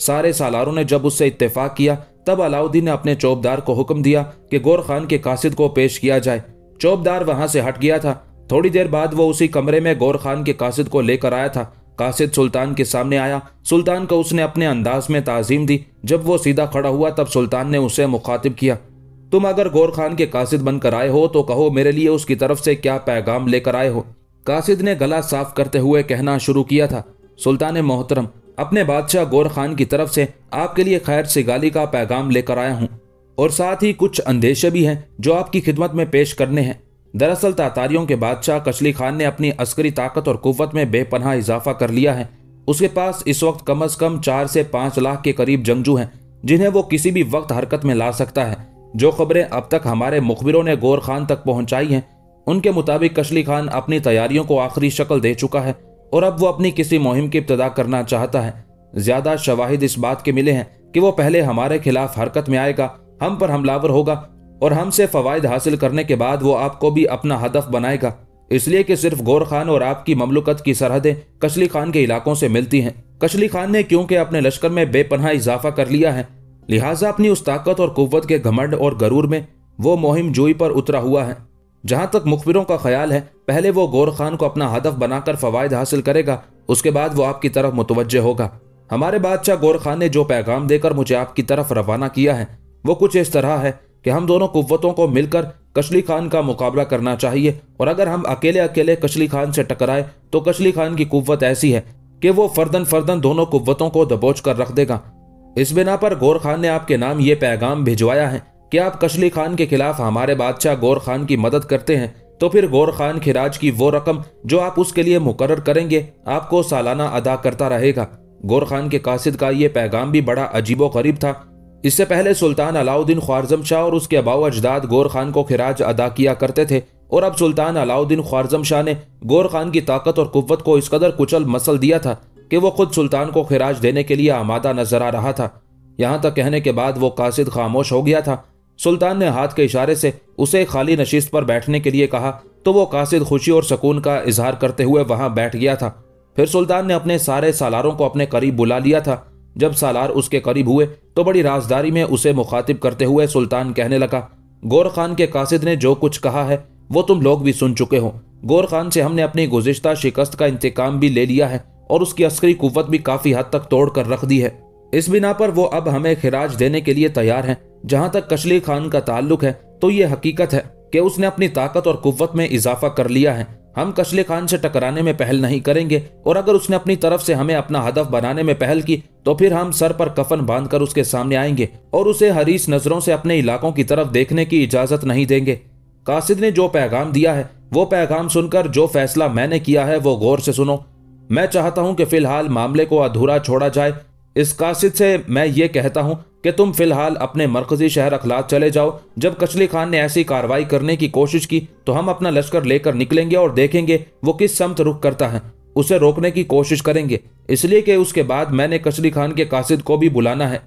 सारे सालारों ने जब उससे इत्तेफाक किया तब अलाउद्दीन ने अपने चौबदार को हुक्म दिया कि गौर खान के कासिद को पेश किया जाए। चौबदार वहां से हट गया था। थोड़ी देर बाद वो उसी कमरे में गौर खान के कासिद को लेकर आया था। कासिद सुल्तान के सामने आया। सुल्तान को उसने अपने अंदाज में ताजीम दी। जब वो सीधा खड़ा हुआ तब सुल्तान ने उसे मुखातिब किया, तुम अगर गौर खान के कासिद बनकर आए हो तो कहो मेरे लिए उसकी तरफ से क्या पैगाम लेकर आए हो। कासिद ने गला साफ करते हुए कहना शुरू किया था, सुल्तान मोहतरम, अपने बादशाह गौर खान की तरफ से आपके लिए खैर सिगाली का पैगाम लेकर आया हूँ और साथ ही कुछ अंदेशे भी हैं जो आपकी खिदमत में पेश करने हैं। दरअसल तातारियों के बादशाह कशली खान ने अपनी अस्करी ताकत और कुव्वत में बेपनाह इजाफा कर लिया है। उसके पास इस वक्त कम अज कम चार से पांच लाख के करीब जंगजू हैं जिन्हें वो किसी भी वक्त हरकत में ला सकता है। जो खबरें अब तक हमारे मुखबिरों ने गौर खान तक पहुंचाई हैं उनके मुताबिक कशली खान अपनी तैयारियों को आखिरी शक्ल दे चुका है और अब वो अपनी किसी मुहिम की इब्तिदा करना चाहता है। ज्यादा शवाहिद इस बात के मिले हैं कि वो पहले हमारे खिलाफ हरकत में आएगा, हम पर हमलावर होगा और हमसे फवायद हासिल करने के बाद वो आपको भी अपना हदफ बनाएगा, इसलिए कि सिर्फ गौर खान और आपकी ममलुकत की सरहदें कशली खान के इलाकों से मिलती हैं। कशली खान ने क्योंकि अपने लश्कर में बेपनाह इजाफा कर लिया है, लिहाजा अपनी उस ताकत और कुव्वत के घमंड और गरूर में वो मुहिम जोई पर उतरा हुआ है। जहां तक मुखबिरों का ख्याल है, पहले वो गौर खान को अपना हदफ बनाकर फवायद हासिल करेगा, उसके बाद वो आपकी तरफ मुतवज्जे होगा। हमारे बादशाह गौर खान ने जो पैगाम देकर मुझे आपकी तरफ रवाना किया है वो कुछ इस तरह है कि हम दोनों कुव्वतों को मिलकर कशली खान का मुकाबला करना चाहिए और अगर हम अकेले अकेले कशली खान से टकराए तो कशली खान की कुव्वत ऐसी है कि वो फर्दन फर्दन दोनों कुव्वतों को दबोच कर रख देगा। इस बिना पर गौर खान ने आपके नाम ये पैगाम भिजवाया है कि आप कशली खान के खिलाफ हमारे बादशाह गौर खान की मदद करते हैं तो फिर गौर खान खिराज की वो रकम जो आप उसके लिए मुकर्रर करेंगे आपको सालाना अदा करता रहेगा। गौर खान के कासिद का ये पैगाम भी बड़ा अजीबो गरीब था। इससे पहले सुल्तान अलाउद्दीन ख्वारज़म शाह और उसके अबाउ अजदाद गौर खान को खिराज अदा किया करते थे और अब सुल्तान अलाउद्दीन ख्वारज़म शाह ने गौर खान की ताकत और कुव्वत को इस कदर कुचल मसल दिया था कि वो खुद सुल्तान को खिराज देने के लिए आमादा नजर आ रहा था। यहाँ तक कहने के बाद वो कासिद खामोश हो गया था। सुल्तान ने हाथ के इशारे से उसे खाली नशिस्त पर बैठने के लिए कहा तो वो कासिद खुशी और सुकून का इजहार करते हुए वहां बैठ गया था। फिर सुल्तान ने अपने सारे सालारों को अपने करीब बुला लिया था। जब सालार उसके करीब हुए तो बड़ी राजदारी में उसे मुखातिब करते हुए सुल्तान कहने लगा, गौर खान के कासिद ने जो कुछ कहा है वो तुम लोग भी सुन चुके हो। गौर खान से हमने अपनी गुज़िश्ता शिकस्त का इंतकाम भी ले लिया है और उसकी अस्करी कुव्वत भी काफी हद तक तोड़ कर रख दी है। इस बिना पर वो अब हमें खिराज देने के लिए तैयार हैं। जहां तक कशली खान का ताल्लुक है तो ये हकीकत है कि उसने अपनी ताकत और कुव्वत में इजाफा कर लिया है। हम कशली खान से टकराने में पहल नहीं करेंगे और अगर उसने अपनी तरफ से हमें अपना हदफ बनाने में पहल की तो फिर हम सर पर कफन बांधकर उसके सामने आएंगे और उसे हरीस नजरों से अपने इलाकों की तरफ देखने की इजाजत नहीं देंगे। कासिद ने जो पैगाम दिया है वो पैगाम सुनकर जो फैसला मैंने किया है वो गौर से सुनो। मैं चाहता हूं कि फिलहाल मामले को अधूरा छोड़ा जाए। इस कासिद से मैं ये कहता हूं कि तुम फिलहाल अपने मरकजी शहर अखलात चले जाओ। जब कशली खान ने ऐसी कार्रवाई करने की कोशिश की तो हम अपना लश्कर लेकर निकलेंगे और देखेंगे वो किस समत रुख करता है। उसे रोकने की कोशिश करेंगे, इसलिए कि उसके बाद मैंने कशली खान के कासिद को भी बुलाना है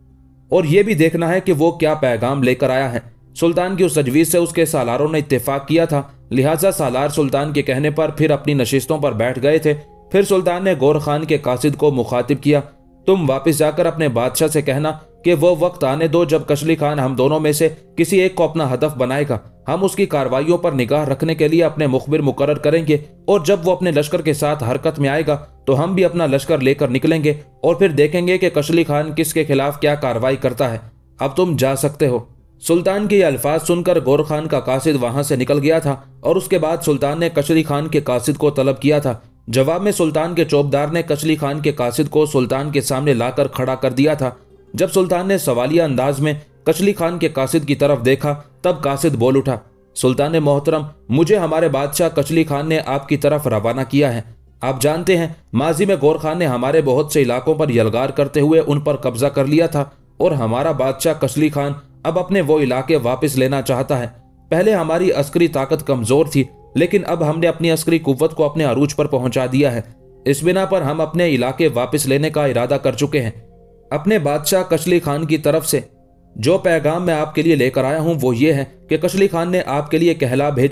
और यह भी देखना है कि वो क्या पैगाम लेकर आया है। सुल्तान की उस तजवीज़ से उसके सालारों ने इत्तेफाक किया था, लिहाजा सालार सुल्तान के कहने पर फिर अपनी नशिस्तों पर बैठ गए थे। फिर सुल्तान ने गौर खान के कासिद को मुखातिब किया, तुम वापस जाकर अपने बादशाह से कहना कि वो वक्त आने दो जब कशली खान हम दोनों में से किसी एक को अपना हदफ बनाएगा। हम उसकी कार्रवाइयों पर निगाह रखने के लिए अपने मुखबिर मुकर्रर करेंगे और जब वो अपने लश्कर के साथ हरकत में आएगा तो हम भी अपना लश्कर लेकर निकलेंगे और फिर देखेंगे कि कशली खान किसके खिलाफ क्या कार्रवाई करता है। अब तुम जा सकते हो। सुल्तान के ये अल्फाज सुनकर गौर खान का कासिद वहां से निकल गया था और उसके बाद सुल्तान ने कशली खान के कासिद को तलब किया था। जवाब में सुल्तान के चौबदार ने कशली खान के कासिद को सुल्तान के सामने लाकर खड़ा कर दिया था। जब सुल्तान ने सवालिया अंदाज में कशली खान के कासिद की तरफ देखा तब कासिद बोल उठा, सुल्तान मोहतरम, मुझे हमारे बादशाह कशली खान ने आपकी तरफ रवाना किया है। आप जानते हैं माजी में गौर खान ने हमारे बहुत से इलाकों पर यलगार करते हुए उन पर कब्जा कर लिया था और हमारा बादशाह कशली खान अब अपने वो इलाके वापस लेना चाहता है। पहले हमारी अस्करी ताकत कमजोर थी, लेकिन अब हमने अपनी अस्करी कुव्वत को अपने अरूज पर पहुंचा दिया है। इस बिना पर हम अपने इलाके वापस लेने का इरादा कर चुके हैं। अपने बादशाह कशली खान की तरफ से जो पैगाम मैं आपके लिए लेकर आया हूं वो ये है कि कशली खान ने आपके लिए कहला भेजा है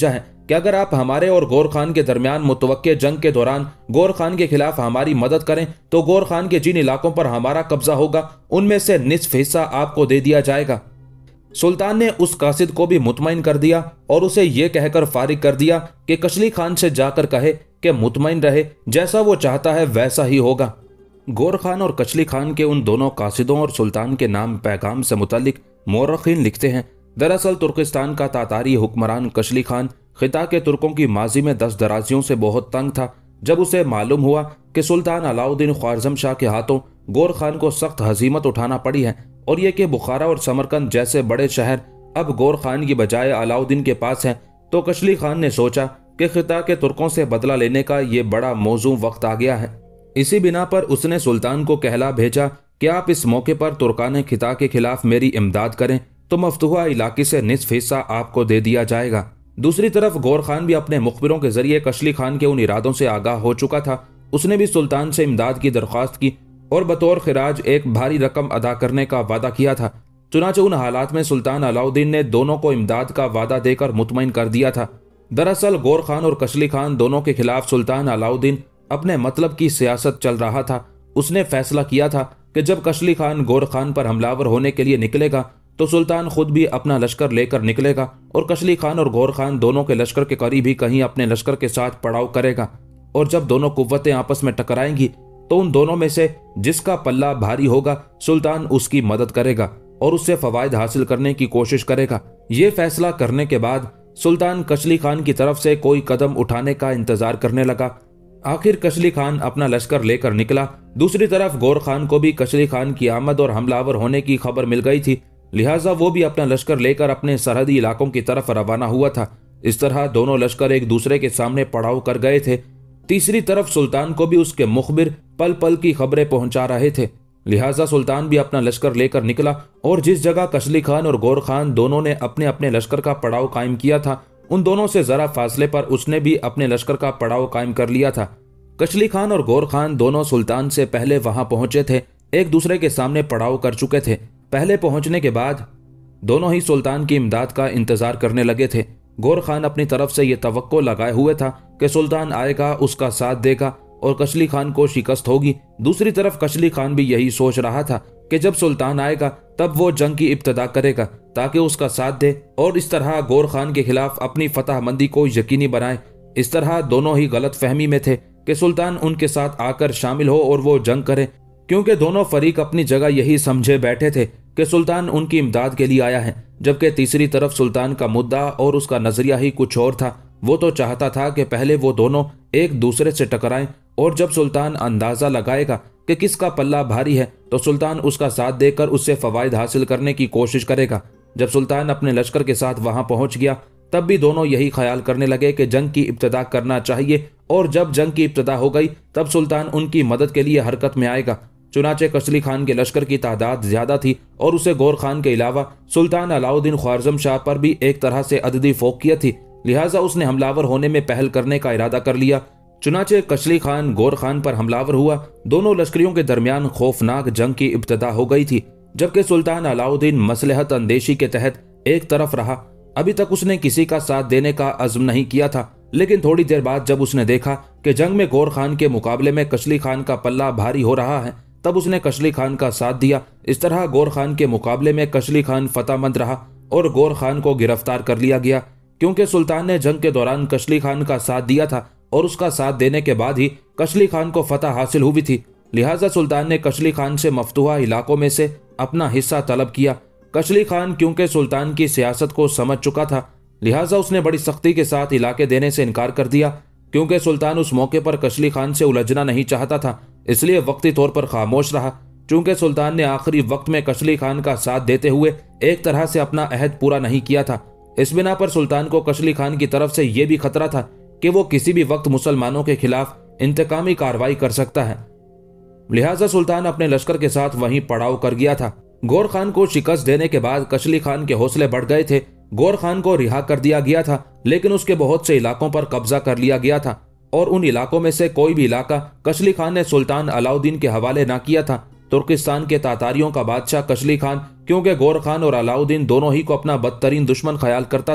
कि अगर आप हमारे और गौर खान के दरमियान मुतवक्के जंग के दौरान गौर खान के खिलाफ हमारी मदद करें तो गौर खान के जिन इलाकों पर हमारा कब्जा होगा उनमें से निस्फ हिस्सा आपको दे दिया जाएगा। सुल्तान ने उस कासिद को भी मुतमईन कर दिया और उसे यह कहकर फारिग कर दिया कि कशली खान से जाकर कहे कि मुतमईन रहे, जैसा वो चाहता है वैसा ही होगा। गौर खान और कशली खान के उन दोनों कासिदों और सुल्तान के नाम पैगाम से मुतालिक मौरखीन लिखते हैं, दरअसल तुर्किस्तान का तातारी हुक्मरान कशली खान खिता के तुर्कों की माजी में दस दराजियों से बहुत तंग था। जब उसे मालूम हुआ कि सुल्तान अलाउद्दीन ख्वारज़म शाह के हाथों गौर खान को सख्त हजीमत उठाना पड़ी है और ये कि बुखारा और समरकंद जैसे बड़े शहर अब गौर खान की बजाय अलाउद्दीन के पास हैं, तो कशली खान ने सोचा कि खिता के तुर्कों से बदला लेने का ये बड़ा मौजू वक्त आ गया है। इसी बिना पर उसने सुल्तान को कहला भेजा कि आप इस मौके पर तुर्कान खिता के खिलाफ मेरी इमदाद करें तो मफ्तूहा इलाके से निस्फ हिस्सा आपको दे दिया जाएगा। दूसरी तरफ गौर खान भी अपने मुखबिरों के जरिए कशली खान के उन इरादों से आगाह हो चुका था। उसने भी सुल्तान से इमदाद की दरख्वास्त की और बतौर खिराज एक भारी रकम अदा करने का वादा किया था। चुनाचे उन हालात में सुल्तान अलाउद्दीन ने दोनों को इमदाद का वादा देकर मुतमईन कर दिया था। दरअसल गौर खान और कशली खान दोनों के खिलाफ सुल्तान अलाउद्दीन अपने मतलब की सियासत चल रहा था। उसने फैसला किया था कि जब कशली खान गौर खान पर हमलावर होने के लिए निकलेगा तो सुल्तान खुद भी अपना लश्कर लेकर निकलेगा और कशली खान और गौर खान दोनों के लश्कर के करीब ही कहीं अपने लश्कर के साथ पड़ाव करेगा और जब दोनों कुव्वतें आपस में टकराएंगी तो उन दोनों में से जिसका पल्ला भारी होगा सुल्तान उसकी मदद करेगा और उससे फवायद हासिल करने की कोशिश करेगा। ये फैसला करने के बाद सुल्तान कशली खान की तरफ से कोई कदम उठाने का इंतजार करने लगा। आखिर कशली खान अपना लश्कर लेकर निकला। दूसरी तरफ गौर खान को भी कशली खान की आमद और हमलावर होने की खबर मिल गई थी, लिहाजा वो भी अपना लश्कर लेकर अपने सरहदी इलाकों की तरफ रवाना हुआ था। इस तरह दोनों लश्कर एक दूसरे के सामने पड़ाव कर गए थे। तीसरी तरफ सुल्तान को भी उसके मुखबिर पल पल की खबरें पहुंचा रहे थे, लिहाजा सुल्तान भी अपना लश्कर लेकर निकला और जिस जगह कशली खान और गौर खान दोनों ने अपने अपने लश्कर का पड़ाव कायम किया था उन दोनों से जरा फासले पर उसने भी अपने लश्कर का पड़ाव कायम कर लिया था। कशली खान और गौर खान दोनों सुल्तान से पहले वहां पहुंचे थे, एक दूसरे के सामने पड़ाव कर चुके थे। पहले पहुंचने के बाद दोनों ही सुल्तान की इमदाद का इंतजार करने लगे थे। गौर खान अपनी तरफ से यह तवक्को लगाए हुए था कि सुल्तान आएगा, उसका साथ देगा और कशली खान को शिकस्त होगी। दूसरी तरफ कशली खान भी यही सोच रहा था कि जब सुल्तान आएगा तब वो जंग की इब्तिदा करेगा ताकि उसका साथ दे और इस तरह गौर खान के खिलाफ अपनी फतहमंदी को यकीनी बनाए। इस तरह दोनों ही गलत फहमी में थे कि सुल्तान उनके साथ आकर शामिल हो और वो जंग करे, क्योंकि दोनों फरीक अपनी जगह यही समझे बैठे थे कि सुल्तान उनकी इमदाद के लिए आया है, जबकि तीसरी तरफ सुल्तान का मुद्दा और उसका नजरिया ही कुछ और था। वो तो चाहता था कि पहले वो दोनों एक दूसरे से टकराएं और जब सुल्तान अंदाजा लगाएगा कि किसका पल्ला भारी है तो सुल्तान उसका साथ देकर उससे फवायद हासिल करने की कोशिश करेगा। जब सुल्तान अपने लश्कर के साथ वहां पहुंच गया तब भी दोनों यही ख्याल करने लगे कि जंग की इब्तिदा करना चाहिए और जब जंग की इब्तिदा हो गई तब सुल्तान उनकी मदद के लिए हरकत में आएगा। चुनाचे कशली खान के लश्कर की तादाद ज्यादा थी और उसे गौर खान के अलावा सुल्तान अलाउद्दीन ख्वारज़म शाह पर भी एक तरह से अददी फोकियत थी, लिहाजा उसने हमलावर होने में पहल करने का इरादा कर लिया। चुनाचे कशली खान गौर खान पर हमलावर हुआ। दोनों लश्करियों के दरमियान खौफनाक जंग की इब्तिदा हो गई थी, जबकि सुल्तान अलाउद्दीन मसलहत अंदेशी के तहत एक तरफ रहा। अभी तक उसने किसी का साथ देने का अज़्म नहीं किया था, लेकिन थोड़ी देर बाद जब उसने देखा कि जंग में गौर खान के मुकाबले में कशली खान का पल्ला भारी हो रहा है तब उसने कशली खान का साथ दिया। इस तरह गौर खान के मुकाबले में कशली खान फतहमंद रहा और गौर खान को गिरफ्तार कर लिया गया, क्योंकि सुल्तान ने जंग के दौरान कशली खान का साथ दिया था और उसका साथ देने के बाद ही कशली खान को फतह हासिल हुई थी। लिहाजा सुल्तान ने कशली खान से मफतूहा इलाकों में से अपना हिस्सा तलब किया। कशली खान क्योंकि सुल्तान की सियासत को समझ चुका था, लिहाजा उसने बड़ी सख्ती के साथ इलाके देने से इनकार कर दिया। क्योंकि सुल्तान उस मौके पर कशली खान से उलझना नहीं चाहता था, इसलिए वक्ती तौर पर खामोश रहा। चूंकि सुल्तान ने आखिरी वक्त में कशली खान का साथ देते हुए एक तरह से अपना अहद पूरा नहीं किया था, इस बिना पर सुल्तान को कशली खान की तरफ से यह भी खतरा था कि वो किसी भी वक्त मुसलमानों के खिलाफ इंतकामी कार्रवाई कर सकता है। लिहाजा सुल्तान अपने लश्कर के साथ वहीं पड़ाव कर गया था। गौर खान को शिकस्त देने के बाद कशली खान के हौसले बढ़ गए थे। गौर खान को रिहा कर दिया गया था, लेकिन उसके बहुत से इलाकों पर कब्जा कर लिया गया था और उन इलाकों में से कोई भी इलाका कशली खान ने सुल्तान अलाउद्दीन के हवाले ना किया था। तुर्किस्तान के तातारियों का बादशाह कशली खान, क्योंकि गौर खान और अलाउद्दीन दोनों ही को अपना बदतरीन दुश्मन ख्याल करता था,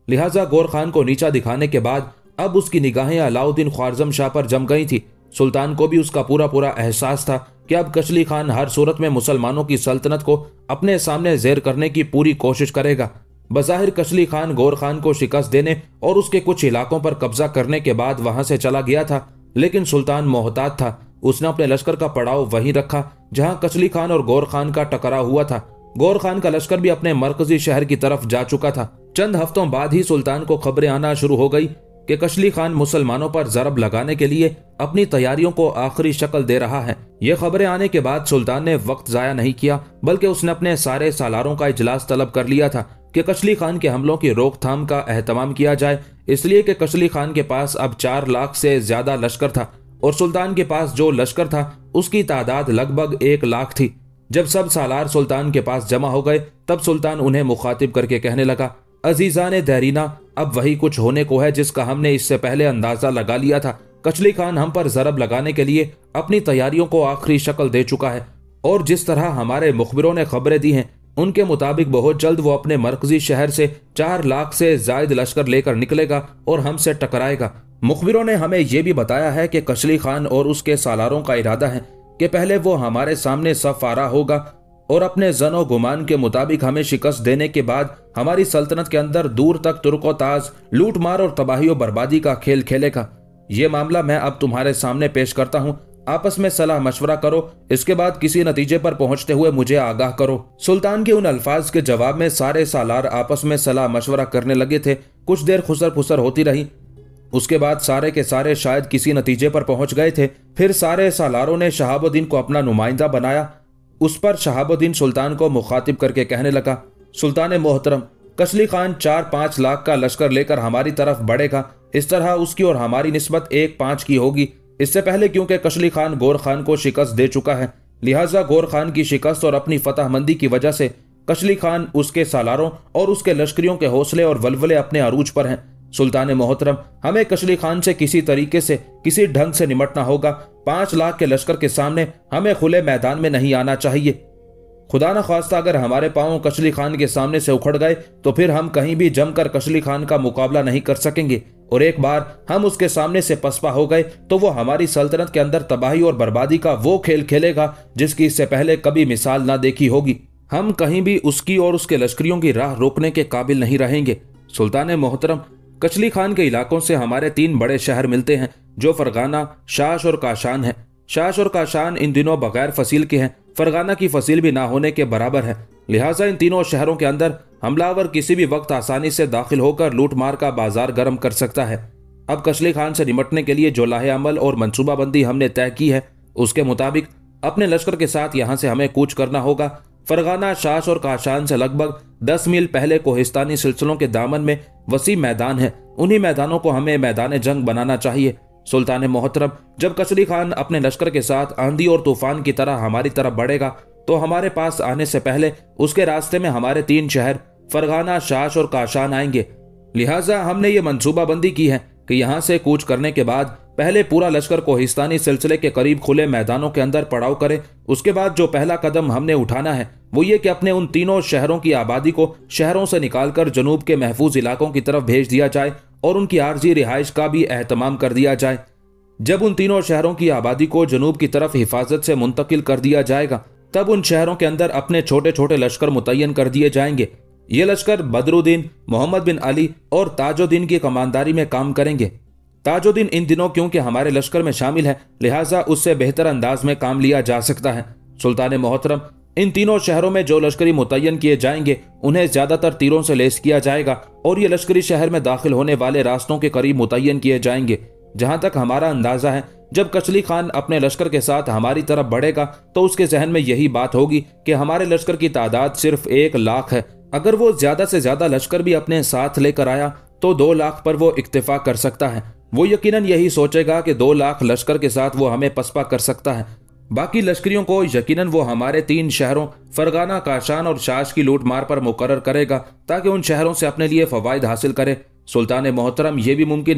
लिहाजा गौर खान को नीचा दिखाने के बाद अब उसकी निगाहें अलाउद्दीन ख्वारज़म शाह पर जम गई थी। सुल्तान को भी उसका पूरा पूरा एहसास था कि अब कचली खान हर सूरत में मुसलमानों की सल्तनत को अपने सामने ज़ेर करने की पूरी कोशिश करेगा। बज़ाहिर कचली खान गौर खान को शिकस्त देने और उसके कुछ इलाकों पर कब्जा करने के बाद वहां से चला गया था, लेकिन सुल्तान मोहतात था। उसने अपने लश्कर का पड़ाव वहीं रखा जहां कचली खान और गौर खान का टकराव हुआ था। गौर खान का लश्कर भी अपने मरकजी शहर की तरफ जा चुका था। चंद हफ्तों बाद ही सुल्तान को खबरें आना शुरू हो गई कि कचली खान मुसलमानों पर जरब लगाने के लिए अपनी तैयारियों को आखिरी शक्ल दे रहा है। ये खबरें आने के बाद सुल्तान ने वक्त जाया नहीं किया, बल्कि उसने अपने सारे सालारों का इजलास तलब कर लिया था कि कचली खान के हमलों की रोकथाम का एहतमाम किया जाए, इसलिए कि कचली खान के पास अब चार लाख से ज्यादा लश्कर था और सुल्तान के पास जो लश्कर था उसकी तादाद लगभग एक लाख थी। जब सब सालार सुल्तान के पास जमा हो गए तब सुल्तान उन्हें मुखातिब करके कहने लगा, अजीजान देरीना, अब वही कुछ होने को है जिसका हमने इससे पहले अंदाजा लगा लिया था। कचली खान हम पर जरब लगाने के लिए अपनी तैयारियों को आखिरी शक्ल दे चुका है और जिस तरह हमारे मुखबिरों ने खबरें दी हैं उनके मुताबिक बहुत जल्द वो अपने मरकजी शहर से चार लाख से जायद लश्कर लेकर निकलेगा और हमसे टकराएगा। मुखबिरों ने हमें यह भी बताया है कि कचली खान और उसके सालारों का इरादा है कि पहले वो हमारे सामने सफ आरा होगा और अपने जनो गुमान के मुताबिक हमें शिकस्त देने के बाद हमारी सल्तनत के अंदर दूर तक तुर्को ताज लूट मार और तबाही और बर्बादी का खेल खेलेगा। ये मामला मैं अब तुम्हारे सामने पेश करता हूँ, आपस में सलाह मशवरा करो, इसके बाद किसी नतीजे पर पहुंचते हुए मुझे आगाह करो। सुल्तान के उन अल्फाज के जवाब में सारे सालार आपस में सलाह मशवरा करने लगे थे। कुछ देर खुसर फुसर होती रही, उसके बाद सारे के सारे शायद किसी नतीजे पर पहुंच गए थे। फिर सारे सालारों ने शहाबुद्दीन को अपना नुमाइंदा बनाया। उस पर शहाबुद्दीन सुल्तान को मुखातिब करके कहने लगा, सुल्तान मोहतरम, कचली खान चार पांच लाख का लश्कर लेकर हमारी तरफ बढ़ेगा। इस तरह उसकी और हमारी निस्बत एक पांच की होगी। इससे पहले क्योंकि कचली खान गौर खान को शिकस्त दे चुका है, लिहाजा गौर खान की शिकस्त और अपनी फतहमंदी की वजह से कचली खान, उसके सालारों और उसके लश्करियों के हौसले और वलवले अपने अरूज पर हैं। सुल्तान मोहतरम, हमें कचली खान से किसी तरीके से किसी ढंग से निमटना होगा। पांच लाख के लश्कर के सामने हमें खुले मैदान में नहीं आना चाहिए। खुदा न खास्ता अगर हमारे पांव कचली खान के सामने से उखड़ गए तो फिर हम कहीं भी जमकर कचली खान का मुकाबला नहीं कर सकेंगे और एक बार हम उसके सामने से पसपा हो गए तो वो हमारी सल्तनत के अंदर तबाही और बर्बादी का वो खेल खेलेगा जिसकी इससे पहले कभी मिसाल ना देखी होगी। हम कहीं भी उसकी और उसके लश्करियों की राह रोकने के काबिल नहीं रहेंगे। सुल्तान मोहतरम, कचली खान के इलाकों से हमारे तीन बड़े शहर मिलते हैं जो फरगाना, शाश और काशान है। शाश और काशान इन दिनों बगैर फसील के हैं, फरगाना की फसील भी ना होने के बराबर है। लिहाजा इन तीनों शहरों के अंदर हमलावर किसी भी वक्त आसानी से दाखिल होकर लूट मार का बाजार गर्म कर सकता है। अब कचली खान से निमटने के लिए जो लाहे अमल और मनसूबाबंदी हमने तय की है उसके मुताबिक अपने लश्कर के साथ यहाँ से हमें कूच करना होगा। फरगाना, शाश और काशान से लगभग दस मील पहले कोहिस्तानी सिलसिलों के दामन में वसी मैदान है। उन्हीं मैदानों को हमें मैदान जंग बनाना चाहिए। सुल्तान मोहतरम, जब कचली खान अपने लश्कर के साथ आंधी और तूफान की तरह हमारी तरफ बढ़ेगा तो हमारे पास आने से पहले उसके रास्ते में हमारे तीन शहर फरगाना, शाश और काशान आएंगे। लिहाजा हमने ये मनसूबाबंदी की है कि यहाँ से कूच करने के बाद पहले पूरा लश्कर कोहिस्तानी सिलसिले के करीब खुले मैदानों के अंदर पड़ाव करे। उसके बाद जो पहला कदम हमने उठाना है वो ये कि अपने उन तीनों शहरों की आबादी को शहरों से निकालकर जनूब के महफूज इलाकों की तरफ भेज दिया जाए और उनकी आर्जी रिहाइश का भी एहतमाम कर दिया जाए। जब उन तीनों शहरों की आबादी को जनूब की तरफ हिफाजत से मुंतकिल कर दिया जाएगा तब उन शहरों के अंदर अपने छोटे छोटे लश्कर मुतय्यन कर दिए जाएंगे। ये लश्कर बदरुद्दीन, मोहम्मद बिन अली और ताजुद्दीन की कमांदारी में काम करेंगे। ताजुद्दीन इन दिनों क्योंकि हमारे लश्कर में शामिल है लिहाजा उससे बेहतर अंदाज में काम लिया जा सकता है। सुल्तान मोहतरम, इन तीनों शहरों में जो लश्करी मुतय्यन किए जाएंगे उन्हें ज्यादातर तीरों से लेस किया जाएगा और ये लश्करी शहर में दाखिल होने वाले रास्तों के करीब मुतय्यन किए जाएंगे। जहां तक हमारा अंदाजा है, जब कचली खान अपने लश्कर के साथ हमारी तरफ बढ़ेगा तो उसके जहन में यही बात होगी कि हमारे लश्कर की तादाद सिर्फ एक लाख है। अगर वो ज्यादा से ज्यादा लश्कर भी अपने साथ लेकर आया तो दो लाख पर वो इक्तिफा कर सकता है। वो यकीनन यही सोचेगा कि दो लाख लश्कर के साथ वो हमें पसपा कर सकता है। बाकी लश्करियों को यकीनन वो हमारे तीन शहरों फरगाना, काशान और शाश की लूट मार पर मुकर्रर करेगा ताकि उन शहरों से अपने लिए फवायद हासिल करे। सुल्तान मोहतरम, ये भी मुमकिन है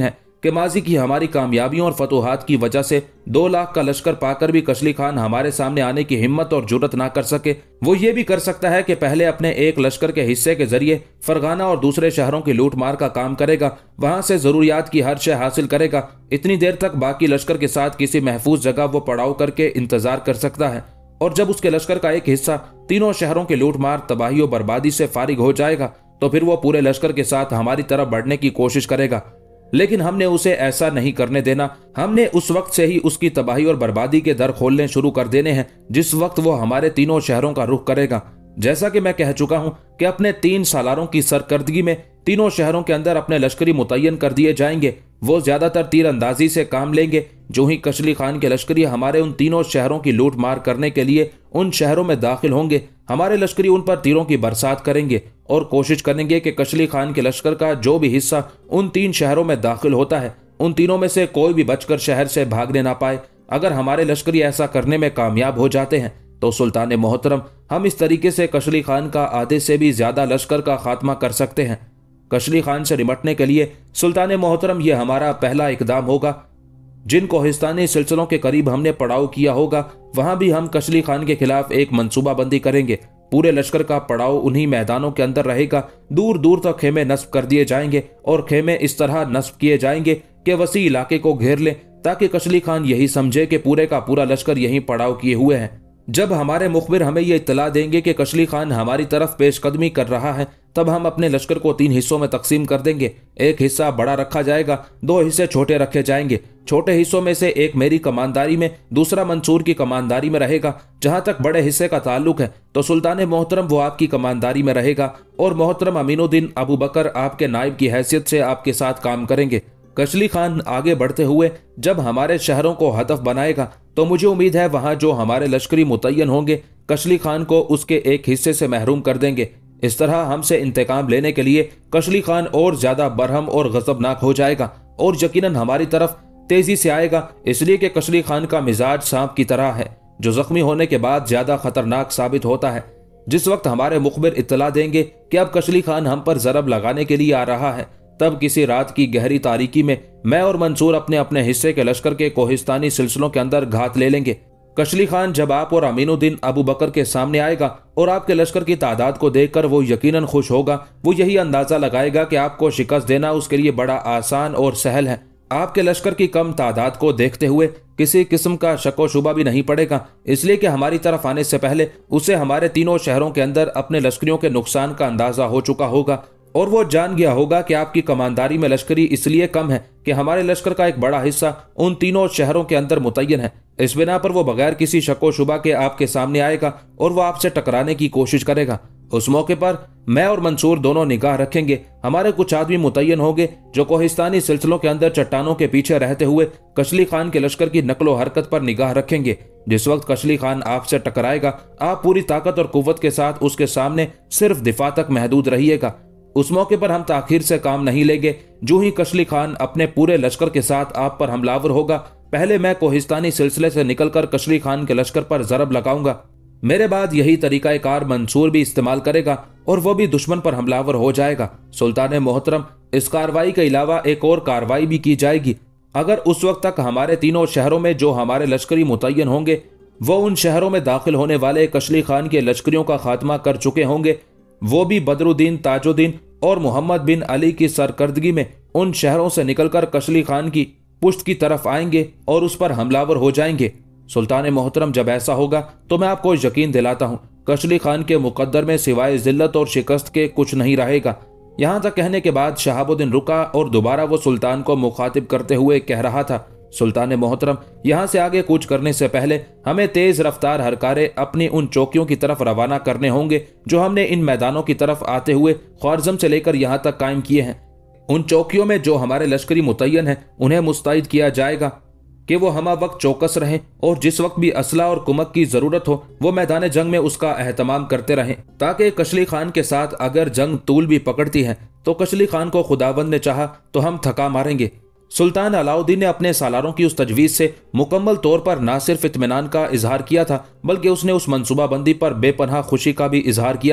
कि माजी की हमारी कामयाबियों और फतूहात की वजह से दो लाख का लश्कर पाकर भी कशली खान हमारे सामने आने की हिम्मत और जुर्रत ना कर सके, वो ये भी कर सकता है कि पहले अपने एक लश्कर के हिस्से के जरिए फरगाना और दूसरे शहरों की लूट मार का काम करेगा, वहां से जरूरियात की हर शय हासिल करेगा। इतनी देर तक बाकी लश्कर के साथ किसी महफूज जगह वो पड़ाव करके इंतजार कर सकता है, और जब उसके लश्कर का एक हिस्सा तीनों शहरों की लूट मार, तबाही और बर्बादी से फारिग हो जाएगा तो फिर वो पूरे लश्कर के साथ हमारी तरफ बढ़ने की कोशिश करेगा। लेकिन हमने उसे ऐसा नहीं करने देना। हमने उस वक्त से ही उसकी तबाही और बर्बादी के दर खोलने शुरू कर देने हैं जिस वक्त वो हमारे तीनों शहरों का रुख करेगा। जैसा कि मैं कह चुका हूं कि अपने तीन सालारों की सरकर्दगी में तीनों शहरों के अंदर अपने लश्करी मुतय्यन कर दिए जाएंगे। वो ज्यादातर तीर अंदाजी से काम लेंगे। जो ही कशली खान के लश्करी हमारे उन तीनों शहरों की लूट मार करने के लिए उन शहरों में दाखिल होंगे, हमारे लश्करी उन पर तीरों की बरसात करेंगे और कोशिश करेंगे कि कशली खान के लश्कर का जो भी हिस्सा उन तीन शहरों में दाखिल होता है, उन तीनों में से कोई भी बचकर शहर से भागने ना पाए। अगर हमारे लश्करी ऐसा करने में कामयाब हो जाते हैं तो सुल्तान मोहतरम, हम इस तरीके से कशली खान का आधे से भी ज्यादा लश्कर का खात्मा कर सकते हैं। कशली खान से निपटने के लिए सुल्तान मोहतरम ये हमारा पहला इकदाम होगा। जिन कोहिस्तानी सिलसिलों के करीब हमने पड़ाव किया होगा वहां भी हम कशली खान के खिलाफ एक मंसूबाबंदी करेंगे। पूरे लश्कर का पड़ाव उन्हीं मैदानों के अंदर रहेगा। दूर दूर तक खेमे नस्ब कर दिए जाएंगे और खेमे इस तरह नस्ब किए जाएंगे कि वसी इलाके को घेर लें, ताकि कशली खान यही समझे कि पूरे का पूरा लश्कर यहीं पड़ाव किए हुए हैं। जब हमारे मुखबिर हमें यह इत्तला देंगे कि कशली खान हमारी तरफ पेशकदमी कर रहा है, तब हम अपने लश्कर को तीन हिस्सों में तकसीम कर देंगे। एक हिस्सा बड़ा रखा जाएगा, दो हिस्से छोटे रखे जाएंगे। छोटे हिस्सों में से एक मेरी कमानदारी में, दूसरा मंसूर की कमानदारी में रहेगा। जहां तक बड़े हिस्से का ताल्लुक है तो सुल्तान मोहतरम वो आपकी कमानदारी में रहेगा और मोहतरम अमीनुद्दीन अबू बकर आपके नायब की हैसियत से आपके साथ काम करेंगे। कशली खान आगे बढ़ते हुए जब हमारे शहरों को हदफ बनाएगा तो मुझे उम्मीद है वहां जो हमारे लश्करी मुतय्यन होंगे कशली खान को उसके एक हिस्से से महरूम कर देंगे। इस तरह हमसे इंतकाम लेने के लिए कशली खान और ज्यादा बरहम और गजबनाक हो जाएगा और यकीनन हमारी तरफ तेजी से आएगा, इसलिए कि कशली खान का मिजाज सांप की तरह है जो जख्मी होने के बाद ज्यादा खतरनाक साबित होता है। जिस वक्त हमारे मुखबिर इत्तला देंगे कि अब कशली खान हम पर जरब लगाने के लिए आ रहा है, तब किसी रात की गहरी तारीकी में मैं और मंसूर अपने अपने हिस्से के लश्कर के कोहिस्तानी सिलसिलों के अंदर घात ले लेंगे। कशली खान जब आप और अमीनुद्दीन अबू बकर के सामने आएगा और आपके लश्कर की तादाद को देखकर वो यकीनन खुश होगा। वो यही अंदाजा लगाएगा कि आपको शिकस्त देना उसके लिए बड़ा आसान और सहल है। आपके लश्कर की कम तादाद को देखते हुए किसी किस्म का शको शुबा भी नहीं पड़ेगा, इसलिए कि हमारी तरफ आने से पहले उसे हमारे तीनों शहरों के अंदर अपने लश्करियों के नुकसान का अंदाजा हो चुका होगा और वो जान गया होगा कि आपकी कमानदारी में लश्करी इसलिए कम है कि हमारे लश्कर का एक बड़ा हिस्सा उन तीनों शहरों के अंदर मुतय्यन है। इस बिना पर वो बगैर किसी शको शुबा के आपके सामने आएगा और वो आपसे टकराने की कोशिश करेगा। उस मौके पर मैं और मंसूर दोनों निगाह रखेंगे। हमारे कुछ आदमी मुतय्यन होंगे जो कोहिस्तानी सिलसिलों के अंदर चट्टानों के पीछे रहते हुए कशली खान के लश्कर की नकलो हरकत पर निगाह रखेंगे। जिस वक्त कशली खान आपसे टकराएगा आप पूरी ताकत और कुव्वत के साथ उसके सामने सिर्फ दिफा तक महदूद रहिएगा। उस मौके पर हम ताखीर से काम नहीं लेंगे। जो ही कशली खान अपने पूरे लश्कर के साथ आप पर हमलावर होगा, पहले मैं कोहिस्तानी सिलसिले से निकलकर कशली खान के लश्कर पर जरब लगाऊंगा। मेरे बाद यही तरीका कार मंसूर भी इस्तेमाल करेगा और वो भी दुश्मन पर हमलावर हो जाएगा। सुल्तान मोहतरम, इस कार्रवाई के अलावा एक और कार्रवाई भी की जाएगी। अगर उस वक्त तक हमारे तीनों शहरों में जो हमारे लश्करी मुतय्यन होंगे वो उन शहरों में दाखिल होने वाले कशली खान के लश्करियों का खात्मा कर चुके होंगे, वो भी बदरुद्दीन, ताजुद्दीन और मोहम्मद बिन अली की सरकर्दगी में उन शहरों से निकलकर कशली खान की पुश्त की तरफ आएंगे और उस पर हमलावर हो जाएंगे। सुल्तान मोहतरम, जब ऐसा होगा तो मैं आपको यकीन दिलाता हूँ कशली खान के मुकद्दर में सिवाय जिल्लत और शिकस्त के कुछ नहीं रहेगा। यहाँ तक कहने के बाद शहाबुद्दीन रुका और दोबारा वो सुल्तान को मुखातिब करते हुए कह रहा था, सुल्तान मोहतरम, यहाँ से आगे कूच करने से पहले हमें तेज रफ्तार हरकारे अपनी उन चौकियों की तरफ रवाना करने होंगे जो हमने इन मैदानों की तरफ आते हुए ख्वारज़म से लेकर यहाँ तक कायम किए हैं। उन चौकियों में जो हमारे लश्करी मुतय्यन हैं उन्हें मुस्तैद किया जाएगा कि वो हमा वक्त चौकस रहें और जिस वक्त भी असला और कुमक की जरूरत हो वो मैदान जंग में उसका एहतमाम करते रहें, ताकि कशली खान के साथ अगर जंग तूल भी पकड़ती है तो कशली खान को खुदाबंद ने चाहा तो हम थका मारेंगे। सुल्तान अलाउद्दीन ने अपने सालारों की उस तजवीज़ से मुकम्मल तौर पर न सिर्फ इत्मीनान का इजहार किया था बल्कि उसने उस मनसूबाबंदी पर बेपनाह खुशी का भी इजहार किया था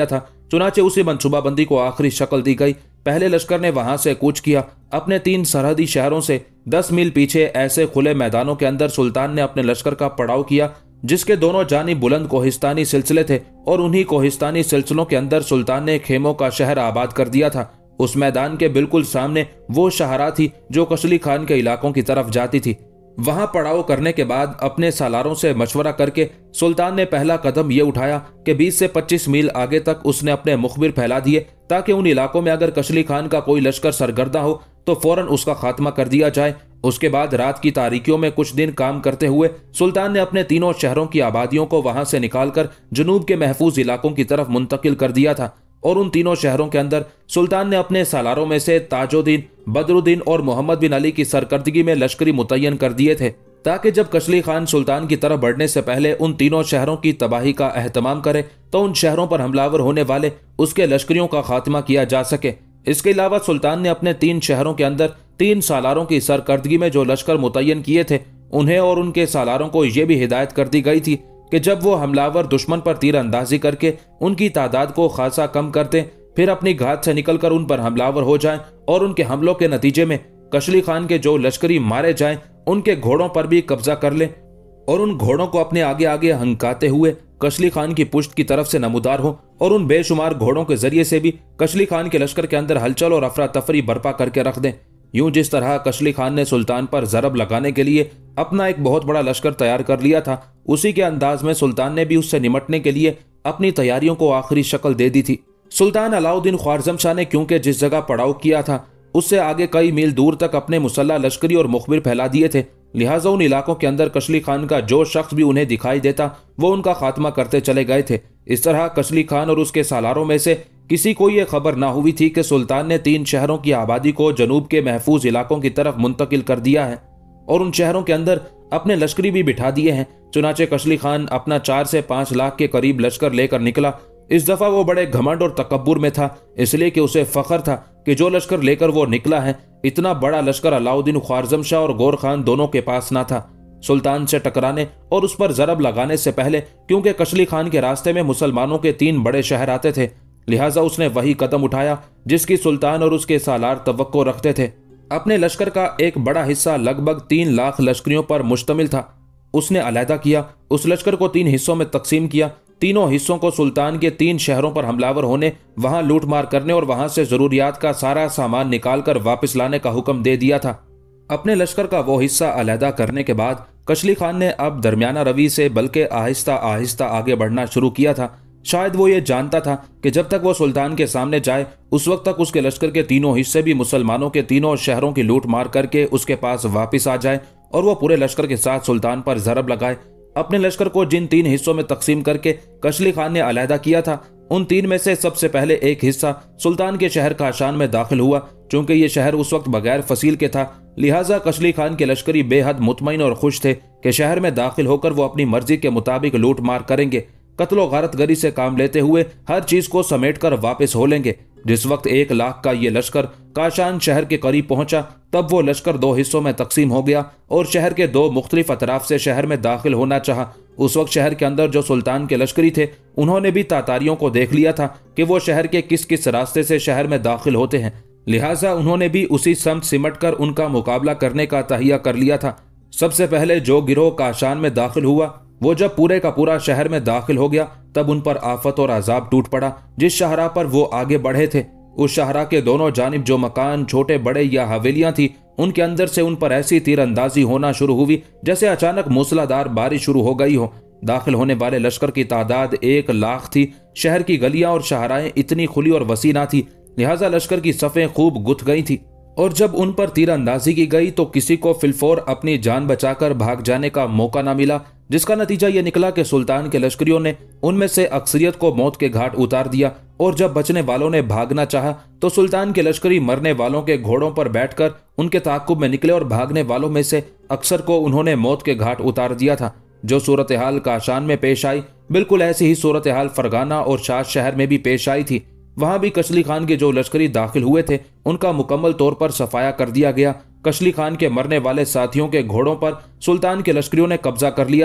चुनाचे उसी मनसूबाबंदी को आखिरी शक्ल दी गई। पहले लश्कर ने वहां से कूच किया। अपने तीन सरहदी शहरों से दस मील पीछे ऐसे खुले मैदानों के अंदर सुल्तान ने अपने लश्कर का पड़ाव किया जिसके दोनों जानिब बुलंद कोहिस्तानी सिलसिले थे और उन्हीं कोहिस्तानी सिलसिलों के अंदर सुल्तान ने खेमों का शहर आबाद कर दिया था। उस मैदान के बिल्कुल सामने वो शाहरा थी जो कशली खान के इलाकों की तरफ जाती थी। वहां पड़ाव करने के बाद अपने सालारों से मशवरा करके सुल्तान ने पहला कदम ये उठाया कि बीस से पच्चीस मील आगे तक उसने अपने मुखबिर फैला दिए ताकि उन इलाकों में अगर कशली खान का कोई लश्कर सरगर्दा हो तो फौरन उसका खात्मा कर दिया जाए। उसके बाद रात की तारीकियों में कुछ दिन काम करते हुए सुल्तान ने अपने तीनों शहरों की आबादियों को वहां से निकालकर जनूब के महफूज इलाकों की तरफ मुंतकिल कर दिया था और उन तीनों शहरों के अंदर सुल्तान ने अपने सालारों में से ताजुद्दीन, बदरुद्दीन और मोहम्मद बिन अली की सरकर्दगी में लश्करी मुतय्यन कर दिए थे ताकि जब कशली खान सुल्तान की तरफ बढ़ने से पहले उन तीनों शहरों की तबाही का एहतमाम करे तो उन शहरों पर हमलावर होने वाले उसके लश्करियों का खात्मा किया जा सके। इसके अलावा सुल्तान ने अपने तीन शहरों के अंदर तीन सालारों की सरकर्दगी में जो लश्कर मुतय्यन किए थे उन्हें और उनके सालारों को यह भी हिदायत कर दी गई थी कि जब वो हमलावर दुश्मन पर तीर अंदाजी करके उनकी तादाद को खासा कम करते फिर अपनी घात से निकलकर उन पर हमलावर हो जाएं और उनके हमलों के नतीजे में कशली खान के जो लश्करी मारे जाएं उनके घोड़ों पर भी कब्जा कर लें और उन घोड़ों को अपने आगे आगे हंकाते हुए कशली खान की पुश्त की तरफ से नमूदार हो और उन बेशुमार घोड़ों के जरिए से भी कशली खान के लश्कर के अंदर हलचल और अफरा तफरी बर्पा करके रख दें। यूं जिस तरह कशली खान ने सुल्तान पर जरब लगाने के लिए अपना एक बहुत बड़ा लश्कर तैयार कर लिया था, उसी के अंदाज में सुल्तान ने भी उससे निमटने के लिए अपनी तैयारियों को आखिरी शक्ल दे दी थी। सुल्तान अलाउद्दीन ख्वारज़म शाह ने क्योंकि जिस जगह पड़ाव किया था उससे आगे कई मील दूर तक अपने मुसल्ला लश्करी और मुखबिर फैला दिए थे, लिहाजा उन इलाकों के अंदर कशली खान का जो शख्स भी उन्हें दिखाई देता वो उनका खात्मा करते चले गए थे। इस तरह कशली खान और उसके सालारों में से किसी को यह खबर ना हुई थी कि सुल्तान ने तीन शहरों की आबादी को जनूब के महफूज इलाकों की तरफ मुंतकिल कर दिया है और उन शहरों के अंदर अपने लश्करी भी बिठा दिए हैं। चुनाचे कशली खान अपना चार से पांच लाख के करीब लश्कर लेकर निकला। इस दफा वो बड़े घमंड और तकब्बुर में था, इसलिए कि उसे फख्र था कि जो लश्कर लेकर वो निकला है इतना बड़ा लश्कर अलाउद्दीन ख्वारज़म शाह और गौर खान दोनों के पास ना था। सुल्तान से टकराने और उस पर जरब लगाने से पहले क्योंकि कशली खान के रास्ते में मुसलमानों के तीन बड़े शहर आते थे, लिहाजा उसने वही कदम उठाया जिसकी सुल्तान और उसके सालार तवक्को रखते थे। अपने लश्कर का एक बड़ा हिस्सा लगभग तीन लाख लश्करियों पर मुश्तमिल था। उसने अलहदा किया, उस लश्कर को तीन हिस्सों में तकसीम किया। तीनों हिस्सों को सुल्तान के तीन शहरों पर हमलावर होने, वहां लूट मार करने और वहां से जरूरियात का सारा सामान निकालकर वापस लाने का हुक्म दे दिया था। अपने लश्कर का वो हिस्सा अलहदा करने के बाद कशली खान ने अब दरमियाना रवी से बल्कि आहिस्ता आहिस्ता आगे बढ़ना शुरू किया था। शायद वो ये जानता था कि जब तक वो सुल्तान के सामने जाए उस वक्त तक उसके लश्कर के तीनों हिस्से भी मुसलमानों के तीनों शहरों की लूट मार करके उसके पास वापस आ जाए और वो पूरे लश्कर के साथ सुल्तान पर जरब लगाए। अपने लश्कर को जिन तीन हिस्सों में तकसीम करके कशली खान ने अलहदा किया था उन तीन में से सबसे पहले एक हिस्सा सुल्तान के शहर काशान में दाखिल हुआ। चूंकि ये शहर उस वक्त बगैर फसील के था, लिहाजा कशली खान के लश्करी बेहद मुतमईन और खुश थे कि शहर में दाखिल होकर वो अपनी मर्जी के मुताबिक लूट मार करेंगे, कत्लो गारतगरी से काम लेते हुए हर चीज को समेट कर वापस हो लेंगे। जिस वक्त एक लाख का ये लश्कर काशान शहर के करीब पहुंचा तब वो लश्कर दो हिस्सों में तकसीम हो गया और शहर के दो मुख्तलिफ अतराफ से शहर में दाखिल होना चाहा। उस वक्त शहर के अंदर जो सुल्तान के लश्करी थे उन्होंने भी तातारियों को देख लिया था कि वो शहर के किस किस रास्ते से शहर में दाखिल होते हैं, लिहाजा उन्होंने भी उसी समत सिमट कर उनका मुकाबला करने का तहिया कर लिया था। सबसे पहले जो गिरोह काशान में दाखिल हुआ वो जब पूरे का पूरा शहर में दाखिल हो गया तब उन पर आफत और अजाब टूट पड़ा। जिस शाहरा पर वो आगे बढ़े थे उस शाहरा के दोनों जानिब जो मकान छोटे बड़े या हवेलियां थी उनके अंदर से उन पर ऐसी तीरंदाजी होना शुरू हुई जैसे अचानक मूसलाधार बारिश शुरू हो गई हो। दाखिल होने वाले लश्कर की तादाद एक लाख थी। शहर की गलियां और शाहराएं इतनी खुली और वसी ना थी, लिहाजा लश्कर की सफ़ें खूब गुथ गई थी और जब उन पर तीरंदाजी की गई तो किसी को फिलफोर अपनी जान बचाकर भाग जाने का मौका न मिला, जिसका नतीजा ये निकला कि सुल्तान के लश्करियों ने उनमें से अक्सरियत को मौत के घाट उतार दिया और जब बचने वालों ने भागना चाहा तो सुल्तान के लश्करी मरने वालों के घोड़ों पर बैठकर उनके ताक़ुब में निकले और भागने वालों में से अक्सर को उन्होंने मौत के घाट उतार दिया था। जो सूरत हाल काशान में पेश आई बिल्कुल ऐसी ही सूरत हाल फरगाना और शाद शहर में भी पेश आई थी। वहां भी कशली खान के जो लश्करी दाखिल हुए थे उनका मुकम्मल तौर पर सफाया कर दिया गया। कशली खान के मरने वाले साथियों के घोड़ों पर सुल्तान के लश्करियों ने कब्जा कर लिया था।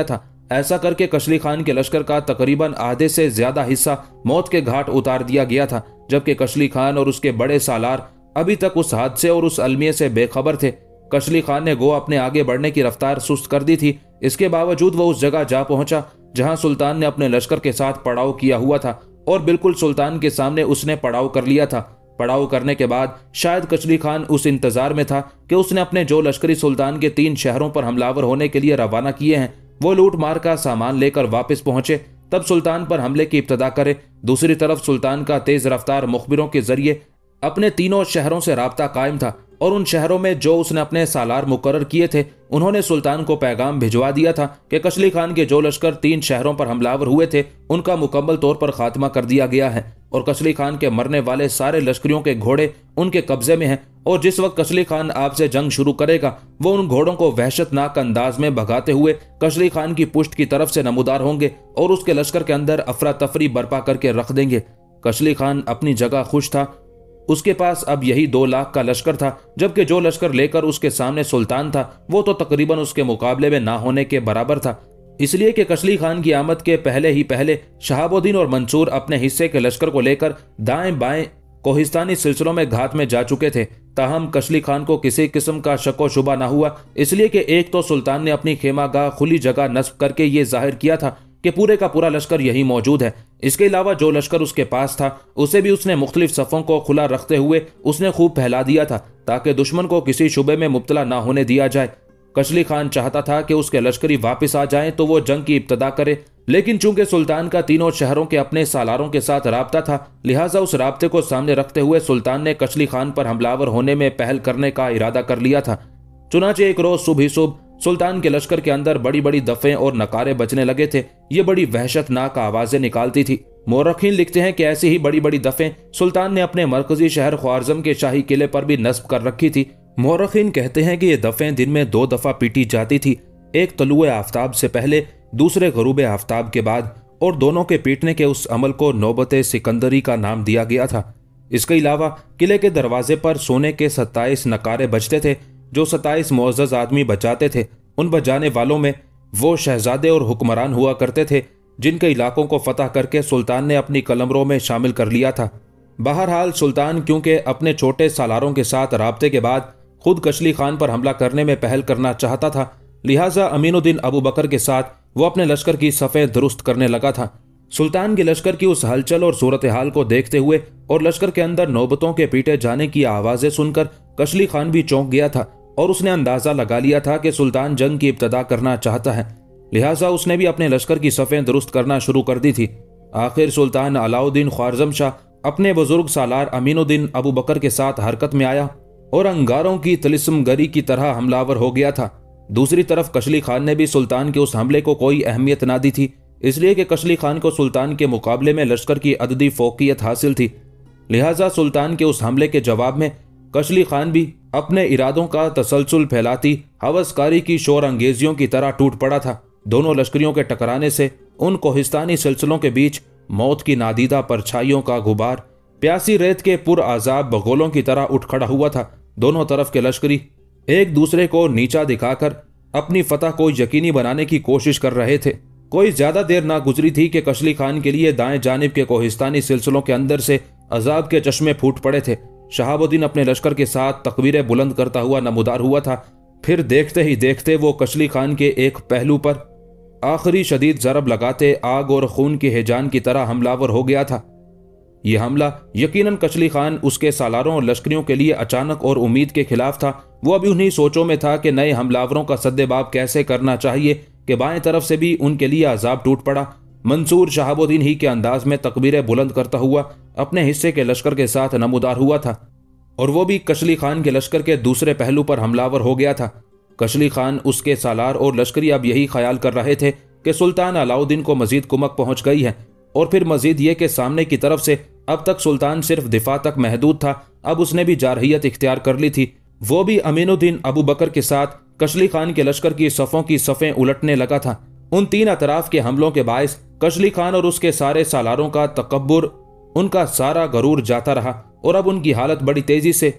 ऐसा करके कशली खान के लश्कर का तकरीबन आधे से ज्यादा हिस्सा मौत के घाट उतार दिया गया था, जबकि कशली खान और उसके बड़े सालार अभी तक उस हादसे और उस अलमिये से बेखबर थे। कशली खान ने गो अपने आगे बढ़ने की रफ्तार सुस्त कर दी थी। इसके बावजूद वो उस जगह जा पहुंचा जहां सुल्तान ने अपने लश्कर के साथ पड़ाव किया हुआ था, और बिल्कुल सुल्तान के सामने उसने पड़ाव कर लिया था। पड़ाव करने के बाद शायद कशली खान उस इंतजार में था कि उसने अपने जो लश्करी सुल्तान के तीन शहरों पर हमलावर होने के लिए रवाना किए हैं वो लूट मार का सामान लेकर वापस पहुंचे, तब सुल्तान पर हमले की इब्तदा करे। दूसरी तरफ सुल्तान का तेज रफ्तार मुखबिरों के जरिए अपने तीनों शहरों से राब्ता कायम था, और उन शहरों में जो उसने अपने सालार मुकर्रर किए थे उन्होंने सुल्तान को पैगाम भिजवा दिया था कि कशली खान के जो लश्कर तीन शहरों पर हमलावर हुए थे उनका मुकम्मल तौर पर खात्मा कर दिया गया है, और कशली खान के मरने वाले सारे लश्करियों के घोड़े उनके कब्जे में हैं, और जिस वक्त कशली खान आपसे जंग शुरू करेगा वो उन घोड़ों को वहशतनाक अंदाज में भगाते हुए कशली खान की पुष्ट की तरफ से नमूदार होंगे और उसके लश्कर के अंदर अफरा तफरी बर्पा करके रख देंगे। कशली खान अपनी जगह खुश था। उसके पास अब यही दो लाख का लश्कर था, जबकि जो लश्कर लेकर उसके सामने सुल्तान था वो तो तकरीबन उसके मुकाबले में ना होने के बराबर था। इसलिए कि कशली खान की आमद के पहले ही पहले शहाबुद्दीन और मंसूर अपने हिस्से के लश्कर को लेकर दाएं बाएं कोहिस्तानी सिलसिलों में घात में जा चुके थे। ताहम कशली खान को किसी किस्म का शक व शुबा न हुआ, इसलिए कि एक तो सुल्तान ने अपनी खेमागाह खुली जगह नस्ब करके ये जाहिर किया था कि पूरे का पूरा लश्कर यही मौजूद है। इसके अलावा जो लश्कर उसके पास था उसे भी उसने मुख्तलिफ सफ़ों को खुला रखते हुए उसने खूब फैला दिया था, ताकि दुश्मन को किसी शुबे में मुब्तला ना होने दिया जाए। कशली खान चाहता था कि उसके लश्करी वापस आ जाएं तो वो जंग की इब्तदा करे, लेकिन चूंकि सुल्तान का तीनों शहरों के अपने सालारों के साथ राब्ता था, लिहाजा उस राब्ते को सामने रखते हुए सुल्तान ने कशली खान पर हमलावर होने में पहल करने का इरादा कर लिया था। चुनाचे एक रोज सुबह सुबह सुल्तान के लश्कर के अंदर बड़ी बड़ी दफे और नकारे बजने लगे थे। ये बड़ी वहशतनाक आवाजें निकालती थी। मोरखीन लिखते हैं कि ऐसी ही बड़ी बड़ी दफे सुल्तान ने अपने मरकजी शहर ख्वारज़म के शाही किले पर भी नस्ब कर रखी थी। मोरखीन कहते हैं कि ये दफे दिन में दो दफा पीटी जाती थी, एक तलुए आफ्ताब से पहले, दूसरे गरूब आफ्ताब के बाद, और दोनों के पीटने के उस अमल को नौबते सिकंदरी का नाम दिया गया था। इसके अलावा किले के दरवाजे पर सोने के सत्ताईस नकारे बजते थे जो सत्ताईस मुअज़्ज़ज़ आदमी बजाते थे। उन बजाने वालों में वो शहजादे और हुक्मरान हुआ करते थे जिनके इलाकों को फतह करके सुल्तान ने अपनी कलमरों में शामिल कर लिया था। बहरहाल सुल्तान क्योंकि अपने छोटे सालारों के साथ राब्ते के बाद खुद कशली खान पर हमला करने में पहल करना चाहता था, लिहाजा अमीनुद्दीन अबू बकर के साथ वो अपने लश्कर की सफ़ें दुरुस्त करने लगा था। सुल्तान के लश्कर की उस हलचल और सूरत हाल को देखते हुए और लश्कर के अंदर नौबतों के पीटे जाने की आवाज़ें सुनकर कशली खान भी चौंक गया था और उसने अंदाज़ा लगा लिया था कि सुल्तान जंग की इब्तदा करना चाहता है, लिहाजा उसने भी अपने लश्कर की सफ़ें दुरुस्त करना शुरू कर दी थी। आखिर सुल्तान अलाउद्दीन ख्वारज़म शाह अपने बुजुर्ग सालार अमीनुद्दीन अबू बकर के साथ हरकत में आया और अंगारों की तिलिस्मगरी की तरह हमलावर हो गया था। दूसरी तरफ कशली खान ने भी सुल्तान के उस हमले को कोई अहमियत ना दी थी, इसलिए कि कशली खान को सुल्तान के मुकाबले में लश्कर की अददी फोकियत हासिल थी। लिहाजा सुल्तान के उस हमले के जवाब में कशली खान भी अपने इरादों का तसलसल फैलाती हवसकारी की शोर अंगेजियों की तरह टूट पड़ा था। दोनों लश्करियों के टकराने से उन कोहिस्तानी सिलसिलों के बीच मौत की नादीदा परछाइयों का गुबार प्यासी रेत के पुर आजाब बगोलों की तरह उठ खड़ा हुआ था। दोनों तरफ के लश्करी एक दूसरे को नीचा दिखाकर अपनी फतह को यकीनी बनाने की कोशिश कर रहे थे। कोई ज्यादा देर ना गुजरी थी कि कशली खान के लिए दाएं जानिब के कोहिस्तानी सिलसिलों के अंदर से अजाब के चश्मे फूट पड़े थे। शहाबुद्दीन अपने लश्कर के साथ तकबीरें बुलंद करता हुआ नमूदार हुआ था। फिर देखते ही देखते वो कशली खान के एक पहलू पर आखिरी शदीद ज़रब लगाते आग और खून के हेजान की तरह हमलावर हो गया था। यह हमला यकीनन कशली खान उसके सालारों और लश्करियों के लिए अचानक और उम्मीद के खिलाफ था। वो अभी उन्हीं सोचों में था कि नए हमलावरों का सद्देबाब कैसे करना चाहिए कि बाएं तरफ से भी उनके लिए अजाब टूट पड़ा। मंसूर शहाबुद्दीन ही के अंदाज में तकबीरें बुलंद करता हुआ अपने हिस्से के लश्कर के साथ नमूदार हुआ था और वो भी कशली खान के लश्कर के दूसरे पहलू पर हमलावर हो गया था। कशली खान, उसके सालार और लश्करी अब यही ख्याल कर रहे थे कि सुल्तान अलाउद्दीन को मजीद कुमक पहुंच गई है, और फिर मजीद ये कि सामने की तरफ से अब तक सुल्तान सिर्फ दिफा तक महदूद था, अब उसने भी जारहियत इख्तियार कर ली थी। वो भी अमीनुद्दीन अबू बकर के साथ कशली खान के लश्कर की सफ़ों की सफ़ें उलटने लगा था। उन तीन अतराफ के हमलों के बायस कशली खान और उसके सारे सालारों का तकब्बुर, उनका सारा गरूर जाता रहा और अब उनकी हालत बड़ी तेजी से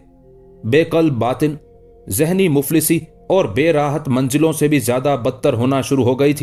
बेकल बातिन, जहनी मुफलिसी और बेराहत मंजिलों से भी ज्यादा बदतर होना शुरू हो गई थी।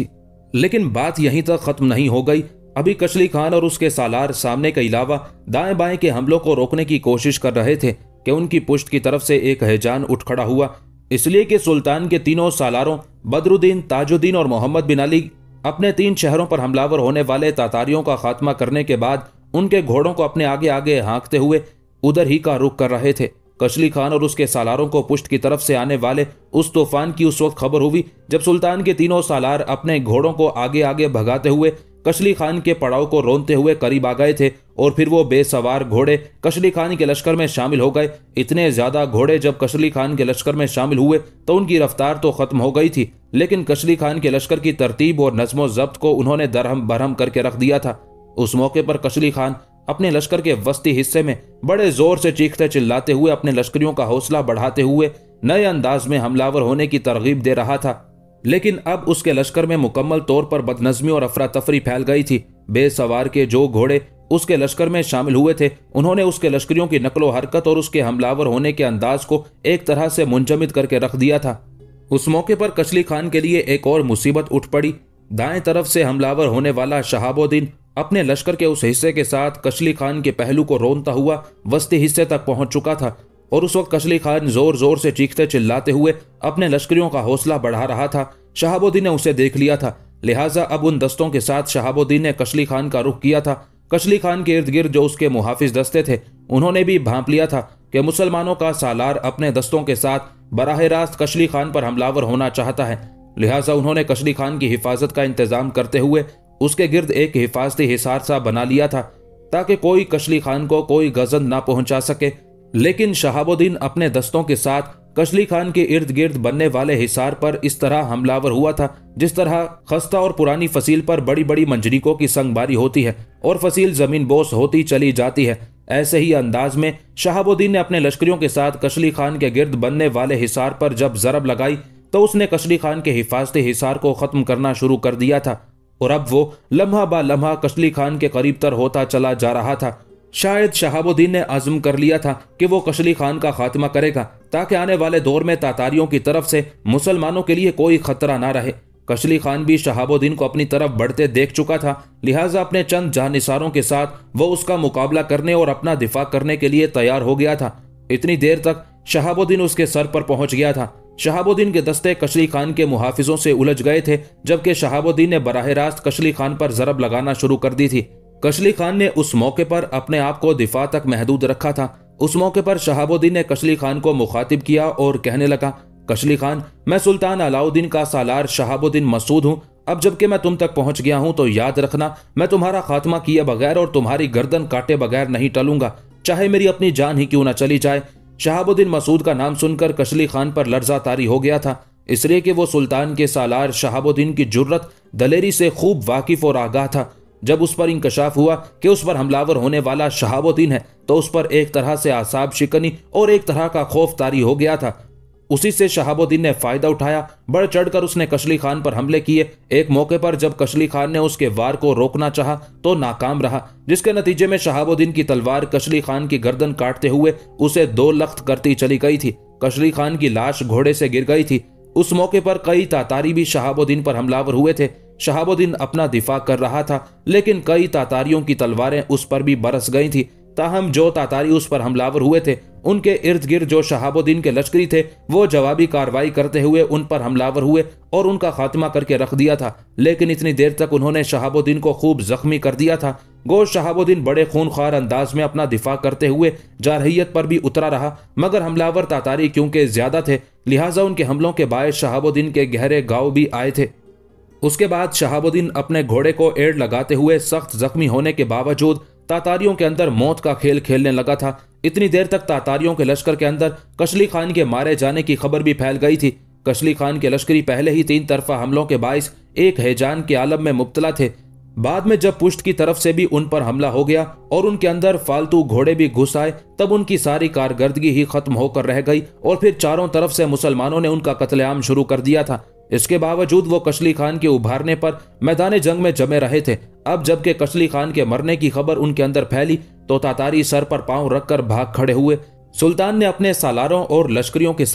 लेकिन बात यहीं तक खत्म नहीं हो गई। अभी कशली खान और उसके सालार सामने के अलावा दाएं बाएं के हमलों को रोकने की कोशिश कर रहे थे कि उनकी पुष्ट की तरफ से एक हैजान उठ खड़ा हुआ, इसलिए कि सुल्तान के तीनों सालारों बदरुद्दीन, ताजुद्दीन और मोहम्मद बिन अली अपने तीन शहरों पर हमलावर होने वाले तातारियों का खात्मा करने के बाद उनके घोड़ों को अपने आगे आगे हाँकते हुए उधर ही का रुख कर रहे थे। कशली खान और उसके सालारों को पुष्ट की तरफ से आने वाले उस तूफान की उस वक्त खबर हुई जब सुल्तान के तीनों सालार अपने घोड़ों को आगे आगे भगाते हुए कशली खान के पड़ाव को रोनते हुए करीब आ गए थे और फिर वो बेसवार घोड़े कशली खान के लश्कर में शामिल हो गए। इतने ज्यादा घोड़े जब कशली खान के लश्कर में शामिल हुए तो उनकी रफ्तार तो खत्म हो गई थी, लेकिन कशली खान के लश्कर की तरतीब और नज्मो जब्त को उन्होंने दरहम बरहम करके रख दिया था। उस मौके पर कशली खान अपने लश्कर के वस्ती हिस्से में बड़े जोर से चीखते चिल्लाते हुए अपने लश्करियों का हौसला बढ़ाते हुए नए अंदाज में हमलावर होने की तरगीब दे रहा था। लेकिन अब उसके लश्कर में मुकम्मल तौर पर बदनज़मी और अफरा तफरी फैल गई थी। बेसवार के जो घोड़े उसके लश्कर में शामिल हुए थे उन्होंने उसके लश्करियों की नकलो हरकत और उसके हमलावर होने के अंदाज को एक तरह से मुंजमद करके रख दिया था। उस मौके पर कशली खान के लिए एक और मुसीबत उठ पड़ी। दाएं तरफ से हमलावर होने वाला शहाबुद्दीन अपने लश्कर के उस हिस्से के साथ कशली खान के पहलू को रोनता हुआ वस्ती हिस्से तक पहुंच चुका था और उस वक्त कशली खान जोर जोर से चीखते चिल्लाते हुए अपने लश्करियों का हौसला बढ़ा रहा था। शहाबुद्दीन ने उसे देख लिया था, लिहाजा अब उन दस्तों के साथ शहाबुद्दीन ने कशली खान का रुख किया था। कशली खान के इर्द गिर्द जो उसके मुहाफिज दस्ते थे उन्होंने भी भांप लिया था कि मुसलमानों का सालार अपने दस्तों के साथ बराह रास्त कशली खान पर हमलावर होना चाहता है। लिहाजा उन्होंने कशली खान की हिफाजत का इंतजाम करते हुए उसके गिर्द एक हिफाजती हिसार सा बना लिया था ताकि कोई कशली खान को कोई गजन ना पहुंचा सके। लेकिन शहाबुद्दीन अपने दस्तों के साथ कशली खान के इर्द गिर्द बनने वाले हिसार पर इस तरह हमलावर हुआ था जिस तरह खस्ता और पुरानी फसील पर बड़ी बड़ी मंजरीकों की संगबारी होती है और फसील जमीन बोस होती चली जाती है। ऐसे ही अंदाज में शहाबुद्दीन ने अपने लश्करियों के साथ कशली खान के गिर्द बनने वाले हिसार पर जब जरब लगाई तो उसने कशली खान के हिफाजती हिसार को खत्म करना शुरू कर दिया था और अब वो लम्हा बा लम्हा कशली खान के करीब तर होता चला जा रहा था। शायद शहाबुद्दीन ने आज़म कर लिया था कि वो कशली खान का खात्मा करेगा ताकि आने वाले दौर में तातारियों की तरफ से मुसलमानों के लिए कोई खतरा ना रहे। कशली खान भी शहाबुद्दीन को अपनी तरफ बढ़ते देख चुका था, लिहाजा अपने चंद जानिसारों के साथ वो उसका मुकाबला करने और अपना दिफा करने के लिए तैयार हो गया था। इतनी देर तक शहाबुद्दीन उसके सर पर पहुंच गया था। शहाबुद्दीन के दस्ते कशली खान के मुहाफिजों से उलझ गए थे जबकि शहाबुद्दीन ने बराह रास्त कशली खान पर जरब लगाना शुरू कर दी थी। कशली खान ने उस मौके पर अपने आप को दिफा तक महदूद रखा था। उस मौके पर शहाबुद्दीन ने कशली खान को मुखातिब किया और कहने लगा, कशली खान, मैं सुल्तान अलाउद्दीन का सालार शहाबुद्दीन मसूद हूँ। अब जबकि मैं तुम तक पहुंच गया हूं तो याद रखना, मैं तुम्हारा खात्मा किए बगैर और तुम्हारी गर्दन काटे बगैर नहीं टलूंगा, चाहे मेरी अपनी जान ही क्यों न चली जाए। शहाबुद्दीन मसूद का नाम सुनकर कशली खान पर लर्जा तारी हो गया था, इसलिए कि वो सुल्तान के सालार शहाबुद्दीन की जुर्रत दलेरी से खूब वाकिफ और आगाह था। जब उस पर इंकशाफ हुआ कि उस पर हमलावर होने वाला शहाबुद्दीन है तो उस पर एक तरह से आसाब शिकनी और एक तरह का खौफ तारी हो गया था। उसी से शहाबुद्दीन ने फायदा उठाया, बढ़ चढ़कर उसने कशली खान पर हमले किए। एक मौके पर जब कशली खान ने उसके वार को रोकना चाहा तो नाकाम रहा, जिसके नतीजे में शहाबुद्दीन की तलवार कशली खान की गर्दन काटते हुए उसे दो लख्त करती चली गई थी। कशली खान की लाश घोड़े से गिर गई थी। उस मौके पर कई तातारी भी शहाबुद्दीन पर हमलावर हुए थे। शहाबुद्दीन अपना दिफा कर रहा था, लेकिन कई तातारियों की तलवारें उस पर भी बरस गई थी। ताहम जो तातारी उस पर हमलावर हुए थे उनके इर्द गिर्द जो शहाबुद्दीन के लश्करी थे वो जवाबी कार्रवाई करते हुए उन पर हमलावर हुए और उनका खात्मा करके रख दिया था। लेकिन इतनी देर तक उन्होंने शहाबुद्दीन को खूब जख्मी कर दिया था। गो शहाबुद्दीन बड़े खूनख्वार अंदाज में अपना दिफा करते हुए जारहियत पर भी उतरा रहा, मगर हमलावर तातारी क्योंकि ज्यादा थे लिहाजा उनके हमलों के बायस शहाबुद्दीन के गहरे घाव भी आए थे। उसके बाद शहाबुद्दीन अपने घोड़े को एड़ लगाते हुए सख्त जख्मी होने के बावजूद तातारियों के अंदर मौत का खेल खेलने लगा था। इतनी देर तक तातारियों के लश्कर के अंदर कशली खान के मारे जाने की खबर भी फैल गई थी। कशली खान के लश्करी पहले ही तीन तरफा हमलों के बायस एक हैजान के आलम में मुब्तला थे। बाद में जब पुष्ट की तरफ से भी उन पर हमला हो गया और उनके अंदर फालतू घोड़े भी घुस आए, तब उनकी सारी कारकर्दगी ही खत्म होकर रह गई और फिर चारों तरफ से मुसलमानों ने उनका कत्लेआम शुरू कर दिया था। इसके बावजूद वो कशली खान के उभारने पर मैदान जंग में जमे रहे थे। अब जबकि कशली खान के मरने की खबर उनके अंदर फैली तो तातारी सर पर पांव रखकर भाग खड़े हुए। सुल्तान ने अपने सालारों और लश्करियों के साथ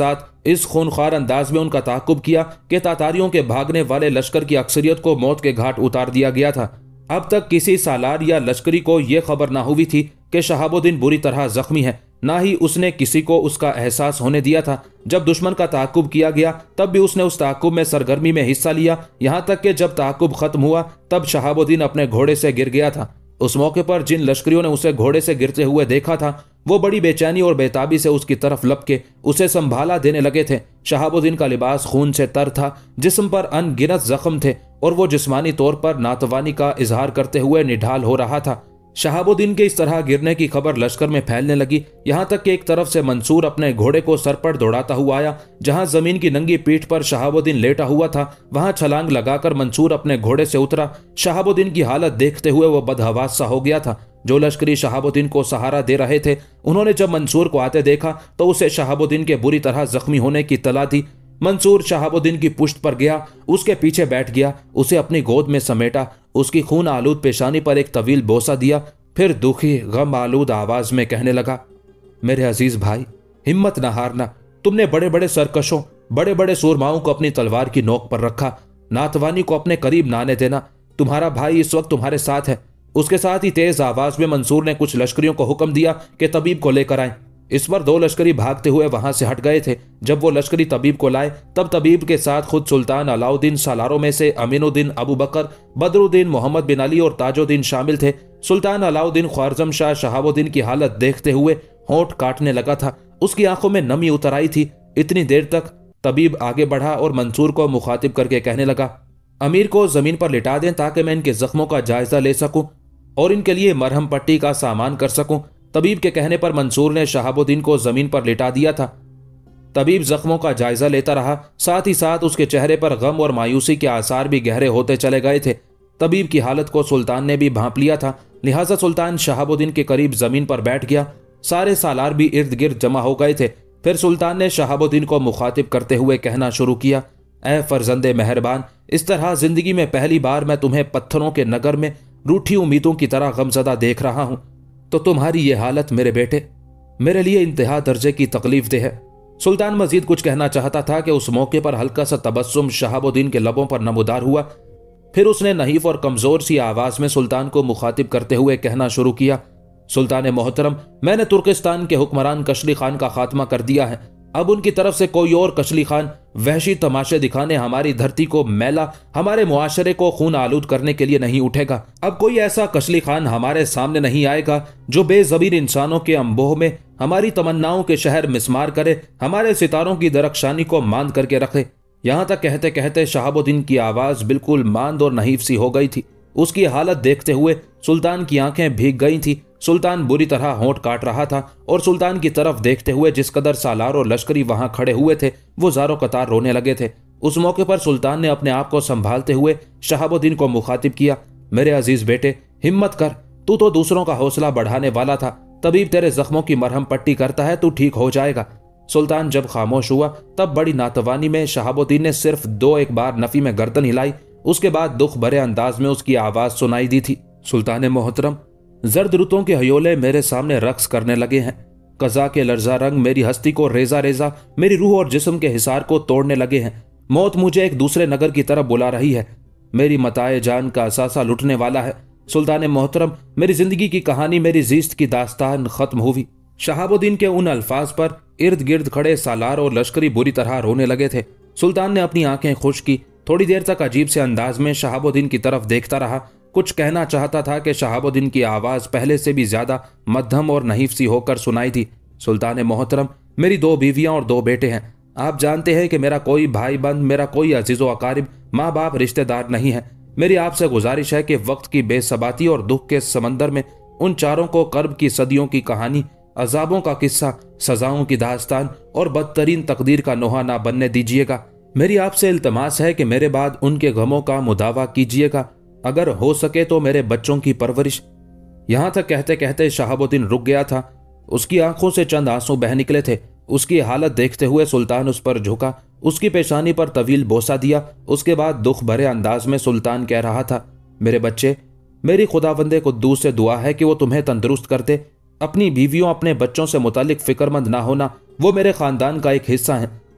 इस खूनख्वार अंदाज में उनका ताक़ुब किया कि तातारियों के भागने वाले लश्कर की अक्सरियत को मौत के घाट उतार दिया गया था। अब तक किसी सालार या लश्करी को यह खबर ना हुई थी कि शहाबुद्दीन बुरी तरह जख्मी है, ना ही उसने किसी को उसका एहसास होने दिया था। जब दुश्मन का ताक़ुब किया गया तब भी उसने उस ताक़ुब में सरगर्मी में हिस्सा लिया, यहाँ तक कि जब ताक़ुब खत्म हुआ तब शहाबुद्दीन अपने घोड़े से गिर गया था। उस मौके पर जिन लश्करियों ने उसे घोड़े से गिरते हुए देखा था वो बड़ी बेचैनी और बेताबी से उसकी तरफ लपके उसे संभाला देने लगे थे। शहाबुद्दीन का लिबास खून से तर था, जिस्म पर अनगिनत जख्म थे और वो जिस्मानी तौर पर नातवानी का इजहार करते हुए निढाल हो रहा था। शहाबुद्दीन के इस तरह गिरने की खबर लश्कर में फैलने लगी, यहाँ तक कि एक तरफ से मंसूर अपने घोड़े को सर पर दौड़ाता हुआ आया। जहाँ जमीन की नंगी पीठ पर शहाबुद्दीन लेटा हुआ था वहां छलांग लगाकर मंसूर अपने घोड़े से उतरा। शहाबुद्दीन की हालत देखते हुए वो बदहवास सा हो गया था। जो लश्करी शहाबुद्दीन को सहारा दे रहे थे उन्होंने जब मंसूर को आते देखा तो उसे शहाबुद्दीन के बुरी तरह जख्मी होने की इत्तला दी। मंसूर शहाबुद्दीन की पुश्त पर गया, उसके पीछे बैठ गया, उसे अपनी गोद में समेटा, उसकी खून आलूद पेशानी पर एक तवील बोसा दिया, फिर दुखी गम आलूद आवाज में कहने लगा, मेरे अजीज भाई, हिम्मत न हारना। तुमने बड़े बड़े सरकशों, बड़े बड़े सूरमाओं को अपनी तलवार की नोक पर रखा, नातवानी को अपने करीब न आने देना। तुम्हारा भाई इस वक्त तुम्हारे साथ है। उसके साथ ही तेज आवाज में मंसूर ने कुछ लश्करियों को हुक्म दिया कि तबीब को लेकर आए। इस पर दो लश्करी भागते हुए वहां से हट गए थे। जब वो लश्करी तबीब को लाए तब तबीब के साथ खुद सुल्तान अलाउद्दीन सालारों में से अमीनुद्दीन अबू बकर, बदरुद्दीन मोहम्मद बिन अली और ताजुद्दीन शामिल थे। सुल्तान अलाउद्दीन ख्वारजम शाह शहाबुद्दीन की हालत देखते हुए होंठ काटने लगा था, उसकी आंखों में नमी उतर आई थी। इतनी देर तक तबीब आगे बढ़ा और मंसूर को मुखातिब करके कहने लगा, अमीर को जमीन पर लिटा दें ताकि मैं इनके जख्मों का जायजा ले सकूं और इनके लिए मरहम पट्टी का सामान कर सकूं। तबीब के कहने पर मंसूर ने शहाबुद्दीन को जमीन पर लिटा दिया था। तबीब जख्मों का जायजा लेता रहा, साथ ही साथ उसके चेहरे पर गम और मायूसी के आसार भी गहरे होते चले गए थे। तबीब की हालत को सुल्तान ने भी भांप लिया था, लिहाजा सुल्तान शहाबुद्दीन के करीब जमीन पर बैठ गया। सारे सालार भी इर्द गिर्द जमा हो गए थे। फिर सुल्तान ने शहाबुद्दीन को मुखातिब करते हुए कहना शुरू किया, ऐ फर्जंदे मेहरबान, इस तरह जिंदगी में पहली बार मैं तुम्हें पत्थरों के नगर में रूठी उम्मीदों की तरह गमजदा देख रहा हूं। तो तुम्हारी ये हालत मेरे बेटे मेरे लिए इंतहा दर्जे की तकलीफ दे है। सुल्तान मजीद कुछ कहना चाहता था कि उस मौके पर हल्का सा तबस्सुम शहाबुद्दीन के लबों पर नमूदार हुआ। फिर उसने नहीफ और कमजोर सी आवाज में सुल्तान को मुखातिब करते हुए कहना शुरू किया, सुल्तान मोहतरम, मैंने तुर्किस्तान के हुक्मरान कशली खान का खात्मा कर दिया है। अब उनकी तरफ से कोई और कशली खान वहशी तमाशे दिखाने हमारी धरती को मैला, हमारे मुआशरे को खून आलूद करने के लिए नहीं उठेगा। अब कोई ऐसा कशली खान हमारे सामने नहीं आएगा जो बेज़मीर इंसानों के अंबोह में हमारी तमन्नाओं के शहर मिस्मार करे, हमारे सितारों की दरख्शानी को मांद करके रखे। यहां तक कहते कहते शहाबुद्दीन की आवाज बिल्कुल मांद और नहीफ सी हो गई थी। उसकी हालत देखते हुए सुल्तान की आंखें भीग गई थी। सुल्तान बुरी तरह होंठ काट रहा था और सुल्तान की तरफ देखते हुए जिस कदर सालार और लश्करी वहां खड़े हुए थे वो जारो कतार रोने लगे थे। उस मौके पर सुल्तान ने अपने आप को संभालते हुए शहाबुद्दीन को मुखातिब किया, मेरे अजीज बेटे, हिम्मत कर, तू तो दूसरों का हौसला बढ़ाने वाला था। तबीब तेरे जख्मों की मरहम पट्टी करता है, तू ठीक हो जाएगा। सुल्तान जब खामोश हुआ तब बड़ी नातवानी में शहाबुद्दीन ने सिर्फ दो एक बार नफी में गर्दन हिलाई। उसके बाद दुख भरे अंदाज में उसकी आवाज सुनाई दी थी, सुल्तान मोहतरम, जर्द रुतों के हयोले मेरे सामने रक्स करने लगे हैं। कज़ा के लर्जा रंग मेरी हस्ती को रेजा रेजा, मेरी रूह और जिस्म के हिसार को तोड़ने लगे हैं। मौत मुझे एक दूसरे नगर की तरफ बुला रही है। मेरी मताए जान का असासा लुटने वाला है। सुल्तान मोहतरम, मेरी जिंदगी की कहानी, मेरी जीस्त की दास्तान खत्म हुई। शहाबुद्दीन के उन अल्फाज पर इर्द गिर्द खड़े सालार और लश्करी बुरी तरह रोने लगे थे। सुल्तान ने अपनी आंखें खुश की, थोड़ी देर तक अजीब से अंदाज में शहाबुद्दीन की तरफ देखता रहा। कुछ कहना चाहता था कि शहाबुद्दीन की आवाज पहले से भी ज्यादा मध्यम और नहीफ सी होकर सुनाई थी। सुल्तान मोहतरम, मेरी दो बीवियां और दो बेटे हैं। आप जानते हैं कि मेरा कोई भाई बंद, मेरा कोई अजीज़ो अकारिब, माँ बाप, रिश्तेदार नहीं है। मेरी आपसे गुजारिश है कि वक्त की बेसबाती और दुख के समंदर में उन चारों को कर्ब की सदियों की कहानी, अजाबों का किस्सा, सजाओं की दास्तान और बदतरीन तकदीर का नोहा ना बनने दीजिएगा। मेरी आपसे इल्तमास है कि मेरे बाद उनके गमों का मुदावा कीजिएगा। अगर हो सके तो मेरे बच्चों की परवरिश। यहां तक कहते कहते शहाबुद्दीन रुक गया था। उसकी आंखों से चंद आंसू बह निकले थे। उसकी हालत देखते हुए सुल्तान उस पर झुका, उसकी पेशानी पर तवील बोसा दिया। उसके बाद दुख भरे अंदाज में सुल्तान कह रहा था, मेरे बच्चे, मेरी खुदावंदे कुद्दूस से दुआ है कि वो तुम्हें तंदुरुस्त कर दे। अपनी बीवियों, अपने बच्चों से मुतालिक फिक्रमंद ना होना, वो मेरे खानदान का एक हिस्सा है।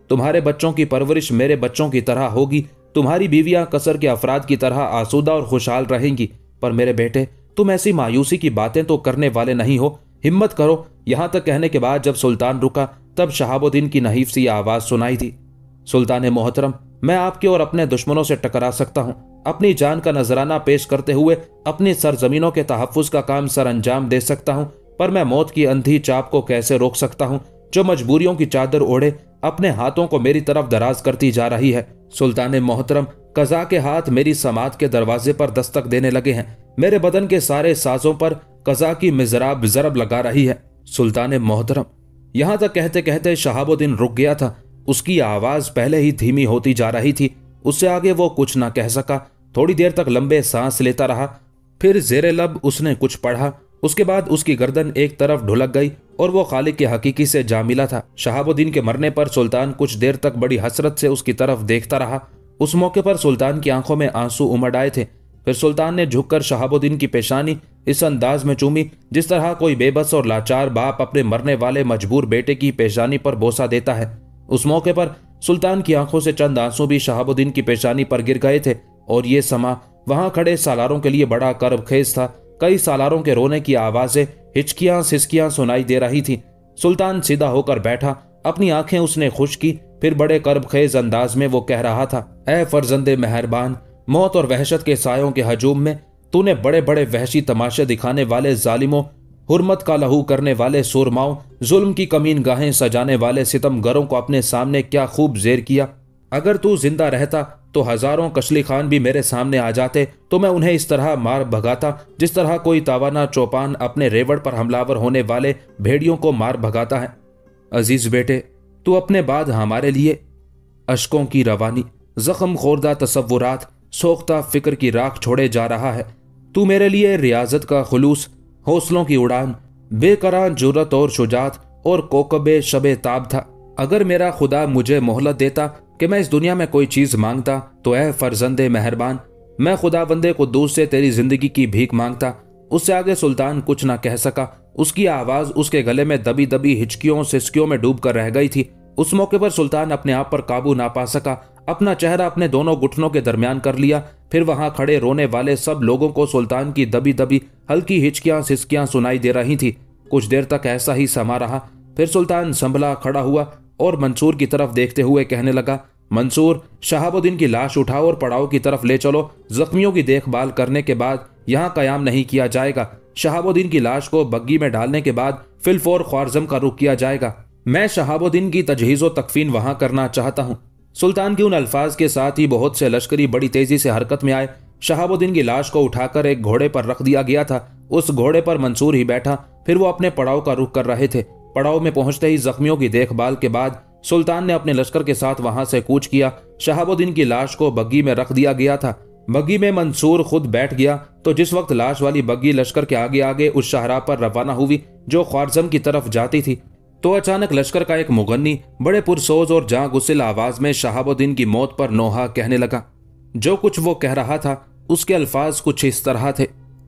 तुम्हारे बच्चों की परवरिश मेरे बच्चों की तरह होगी, तुम्हारी बीवियां कसर के अफराद की तरह आसूदा और खुशहाल रहेंगी। पर मेरे बेटे, तुम ऐसी मायूसी की बातें तो करने वाले नहीं हो, हिम्मत करो। यहां तक कहने के बाद जब सुल्तान रुका तब शहाबुद्दीन की नहीफ सी आवाज सुनाई थी, सुल्तान मोहतरम, मैं आपके और अपने दुश्मनों से टकरा सकता हूं। अपनी जान का नजराना पेश करते हुए अपनी सरजमीनों के तहफ्फुज का काम सर अंजाम दे सकता हूं, पर मैं मौत की अंधी चाप को कैसे रोक सकता हूं जो मजबूरियों की चादर ओढ़े अपने हाथों को मेरी तरफ दराज करती जा रही है। सुल्तान मोहतरम, कज़ा के हाथ मेरी समात के दरवाजे पर दस्तक देने लगे हैं। मेरे बदन के सारे साजों पर कज़ा की मिजराब जरब लगा रही है। सुल्तान मोहतरम, यहां तक कहते कहते शहाबुद्दीन रुक गया था। उसकी आवाज पहले ही धीमी होती जा रही थी। उससे आगे वो कुछ ना कह सका। थोड़ी देर तक लंबे सांस लेता रहा, फिर जेरे लब उसने कुछ पढ़ा। उसके बाद उसकी गर्दन एक तरफ ढुलक गई और वो खालिक के हकीकी से जा मिला था। शहाबुद्दीन के मरने पर सुल्तान कुछ देर तक बड़ी हसरत से उसकी तरफ देखता रहा। उस मौके पर सुल्तान की आंखों में आंसू उमड़ आए थे। फिर सुल्तान ने झुककर शहाबुद्दीन की पेशानी इस अंदाज में चूमी जिस तरह कोई बेबस और लाचार बाप अपने मरने वाले मजबूर बेटे की पेशानी पर बोसा देता है। उस मौके पर सुल्तान की आंखों से चंद आंसू भी शहाबुद्दीन की पेशानी पर गिर गए थे और ये समा वहां खड़े सालारों के लिए बड़ा कर्ब खेज था। कई सालारों के रोने की आवाजें, हिचकियां सिसकियां सुनाई दे रही थी। सुल्तान सीधा होकर बैठा, अपनी आंखें उसने खुश की। फिर बड़े कर्ब खेज अंदाज में वो कह रहा था, ऐ फर्जंदे मेहरबान, मौत और वहशत के सायों के हजूम में तूने बड़े बड़े वहशी तमाशे दिखाने वाले जालिमों, हुर्मत का लहू करने वाले सुरमाओं, जुल्म की कमीन गाहें सजाने वाले सितमगरों को अपने सामने क्या खूब जेर किया। अगर तू जिंदा रहता तो हजारों कशली खान भी मेरे सामने आ जाते तो मैं उन्हें इस तरह मार भगाता जिस तरह कोई तावाना चौपान अपने रेवड़ पर हमलावर होने वाले भेड़ियों को मार भगाता है। अजीज बेटे, तू अपने बाद हमारे लिए अशकों की रवानी, जख्म खोरदा तसव्वुरात, सोख्ता फिक्र की राख छोड़े जा रहा है। तू मेरे लिए रियाजत का खुलूस, हौसलों की उड़ान, बेकरार जुर्रत और शुजात और कोकबे शबे ताब था। अगर मेरा खुदा मुझे मोहलत देता कि मैं इस दुनिया में कोई चीज मांगता तो ऐ फर्जंदे मेहरबान, मैं खुदा बंदे कुद्दूस से तेरी जिंदगी की भीख मांगता। उससे आगे सुल्तान कुछ ना कह सका। उसकी आवाज उसके गले में दबी दबी हिचकियों सिसकियों में डूब कर रह गई थी। उस मौके पर सुल्तान अपने आप पर काबू ना पा सका। अपना चेहरा अपने दोनों घुटनों के दरमियान कर लिया। फिर वहां खड़े रोने वाले सब लोगों को सुल्तान की दबी दबी हल्की हिचकियां सिसकियां सुनाई दे रही थी। कुछ देर तक ऐसा ही समा रहा। फिर सुल्तान संभला खड़ा हुआ और मंसूर की तरफ देखते हुए कहने लगा, मंसूर, शहाबुद्दीन की लाश उठाओ और पड़ाव की तरफ ले चलो। जख्मियों की देखभाल करने के बाद यहाँ कयाम नहीं किया जाएगा। शहाबुद्दीन की लाश को बग्गी में डालने के बाद फिलफौर ख्वारजम का रुख किया जाएगा। मैं शहाबुद्दीन की तजहीज़ो तकफीन वहां करना चाहता हूँ। सुल्तान के उन अल्फाज के साथ ही बहुत से लश्करी बड़ी तेजी से हरकत में आए। शहाबुद्दीन की लाश को उठाकर एक घोड़े पर रख दिया गया था। उस घोड़े पर मंसूर ही बैठा। फिर वो अपने पड़ाव का रुख कर रहे थे। पड़ाव में पहुंचते ही जख्मियों की देखभाल के बाद सुल्तान ने अपने लश्कर के साथ वहां से कूच किया। शहाबुद्दीन की लाश को बग्गी में रख दिया गया था। बग्गी में मंसूर खुद बैठ गया तो जिस वक्त लाश वाली बग्गी लश्कर के आगे आगे उस शाहराह पर रवाना हुई जो ख्वारजम की तरफ जाती थी, तो अचानक लश्कर का एक मुगन्नी बड़े पुरसोज और जां गुस्सिल आवाज में शहाबुद्दीन की मौत पर नोहा कहने लगा। जो कुछ वो कह रहा था उसके अल्फाज कुछ इस तरह थे,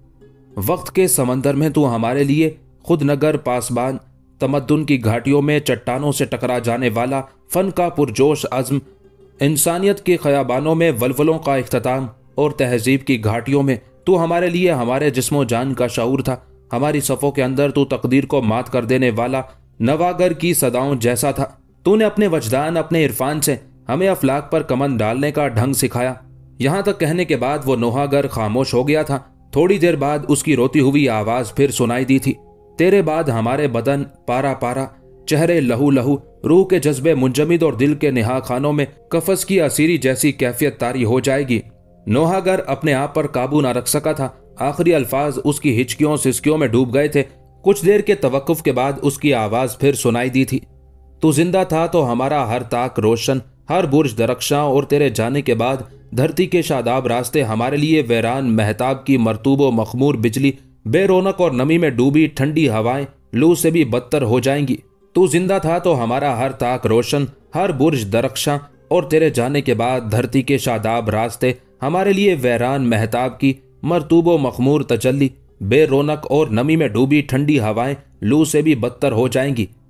वक्त के समंदर में तू हमारे लिए खुद नगर पासबान, तमद्दुन की घाटियों में चट्टानों से टकरा जाने वाला फन का पुरजोश अज़्म, इंसानियत के खयाबानों में वलवलों का इख्तिताम और तहजीब की घाटियों में तू हमारे लिए हमारे जिस्मो जान का शऊर था। हमारी सफ़ों के अंदर तू तकदीर को मात कर देने वाला नवागर की सदाओं जैसा था। तूने अपने वजदान, अपने इरफान से हमें अफलाक पर कमन डालने का ढंग सिखाया। यहां तक कहने के बाद वो नोहागर खामोश हो गया था। थोड़ी देर बाद उसकी रोती हुई आवाज फिर सुनाई दी थी, तेरे बाद हमारे बदन पारा पारा, चेहरे लहू लहू, रूह के जज्बे मुंजमिद और दिल के निहा खानों में कफस की असीरी जैसी कैफियत तारी हो जाएगी। नोहागर अपने आप पर काबू ना रख सका था। आखिरी अल्फाज उसकी हिचकियों सिसकियों में डूब गए थे। कुछ देर के तवक्कुफ के बाद उसकी आवाज फिर सुनाई दी थी, तू जिंदा था तो हमारा हर ताक रोशन, हर बुर्ज दरख्शां, और तेरे जाने के बाद धरती के शादाब रास्ते हमारे लिए वैरान महताब की मरतूब व मखमूर बिजली, बेरोनक और नमी में डूबी ठंडी हवाएं लू से भी बदतर हो जाएंगी। तू जिंदा था तो हमारा हर ताक रोशन, हर बुर्ज दरख्शां, और तेरे जाने के बाद धरती के शादाब रास्ते हमारे लिए वैरान महताब की मरतूब व मखमूर तजल्ली, बेरोनक और नमी में डूबी ठंडी हवाएं लू से भी बदतर हो जाएंगी।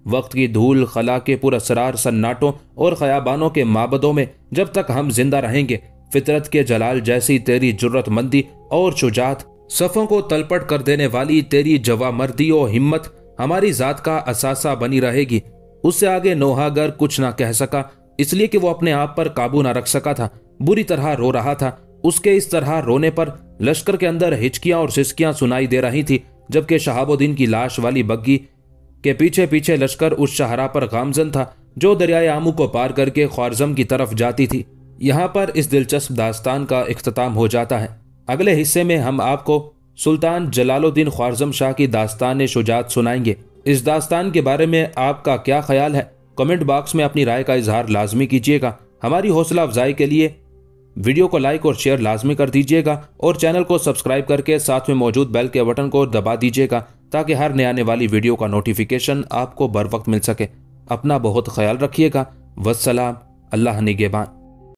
वक्त की धूल खला के पुरअसरार सन्नाटों और खयाबानों के माबदों में जब तक हम जिंदा रहेंगे, फितरत के जलाल जैसी तेरी जुर्रतमंदी और शुजात, सफ़ों को तलपट कर देने वाली तेरी जवामर्दी और हिम्मत हमारी ज़ात का असासा बनी रहेगी। उससे आगे नोहागर कुछ ना कह सका, इसलिए कि वो अपने आप पर काबू ना रख सका था। बुरी तरह रो रहा था। उसके इस तरह रोने पर लश्कर के अंदर हिचकियां और सिसकियां सुनाई दे रही थी, जबकि शहाबुद्दीन की लाश वाली बग्गी के पीछे पीछे लश्कर उस शाहरा पर गामजन था जो दरियाए आमू को पार करके ख्वारज़म की तरफ जाती थी। यहाँ पर इस दिलचस्प दास्तान का इख्तिताम हो जाता है। अगले हिस्से में हम आपको सुल्तान जलालुद्दीन ख्वारज़म शाह की दास्तान शुजात सुनाएंगे। इस दास्तान के बारे में आपका क्या ख्याल है? कमेंट बॉक्स में अपनी राय का इजहार लाजमी कीजिएगा। हमारी हौसला अफजाई के लिए वीडियो को लाइक और शेयर लाजमी कर दीजिएगा और चैनल को सब्सक्राइब करके साथ में मौजूद बेल के बटन को दबा दीजिएगा ताकि हर नए आने वाली वीडियो का नोटिफिकेशन आपको बर वक्त मिल सके। अपना बहुत ख्याल रखिएगा। वस्सलाम, अल्लाह निगहबान।